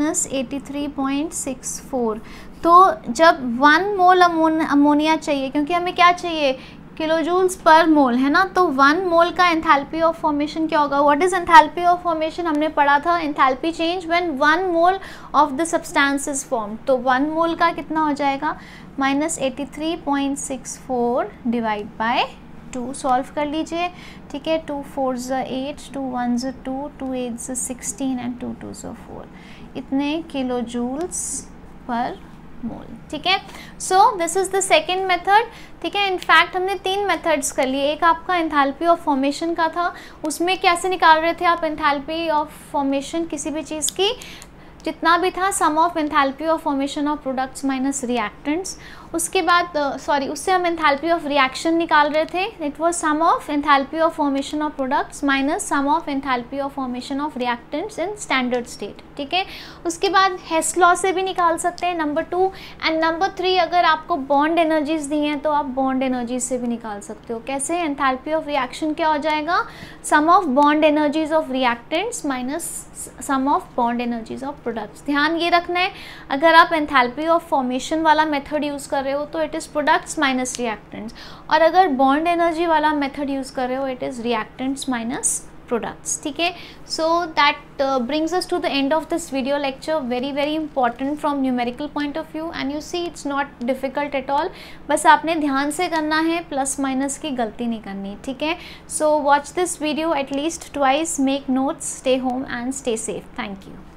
-83.64। तो जब 1 मोल अमोनिया चाहिए, क्योंकि हमें क्या चाहिए? किलोजूल्स पर मोल, है ना। तो 1 मोल का एंथैल्पी ऑफ फॉर्मेशन क्या होगा? What is enthalpy of formation? हमने पढ़ा था enthalpy change when 1 mole of the substance is formed. तो 1 मोल का कितना हो जाएगा? -83.64 डिवाइड बाय 2। सॉल्व कर लीजिए। ठीक है, 2 4s 8, 2 1s 2, 2 8s 16 and 2 2s 4, इतने किलोजूल्स पर मोल। ठीक है, so this is the second method. ठीक है, इनफैक्ट हमने 3 मेथड्स कर लिए। एक आपका एंथैल्पी ऑफ फॉर्मेशन का था, उसमें कैसे निकाल रहे थे आप एंथैल्पी ऑफ फॉर्मेशन किसी भी चीज़ की? जितना भी था sum of enthalpy of formation of products minus reactants. उसके बाद उससे हम एंथैल्पी ऑफ रिएक्शन निकाल रहे थे। It was sum of enthalpy of formation of products minus sum of enthalpy of formation of reactants in standard state. ठीक है, उसके बाद हेस लॉ से भी निकाल सकते हैं, नंबर 2 एंड नंबर 3। अगर आपको बॉन्ड एनर्जीज दी हैं तो आप बॉन्ड एनर्जीज से भी निकाल सकते हो। कैसे? एंथैल्पी ऑफ रिएक्शन क्या हो जाएगा? Sum of bond energies of reactants minus sum of bond energies of products. ध्यान ये रखना है, अगर आप एंथैल्पी ऑफ फॉर्मेशन वाला मेथड यूज़ कर रहे हो तो it is products minus reactants, और अगर बॉन्ड एनर्जी वाला मेथड यूज़ कर रहे हो it is reactants minus products. ठीक है, so that brings us to the end of this video lecture. very important from numerical point of view, and you see it's not difficult at all. बस आपने ध्यान से करना है, plus minus की गलती नहीं करनी. ठीक है, so watch this video at least twice, make notes, stay home and stay safe. Thank you.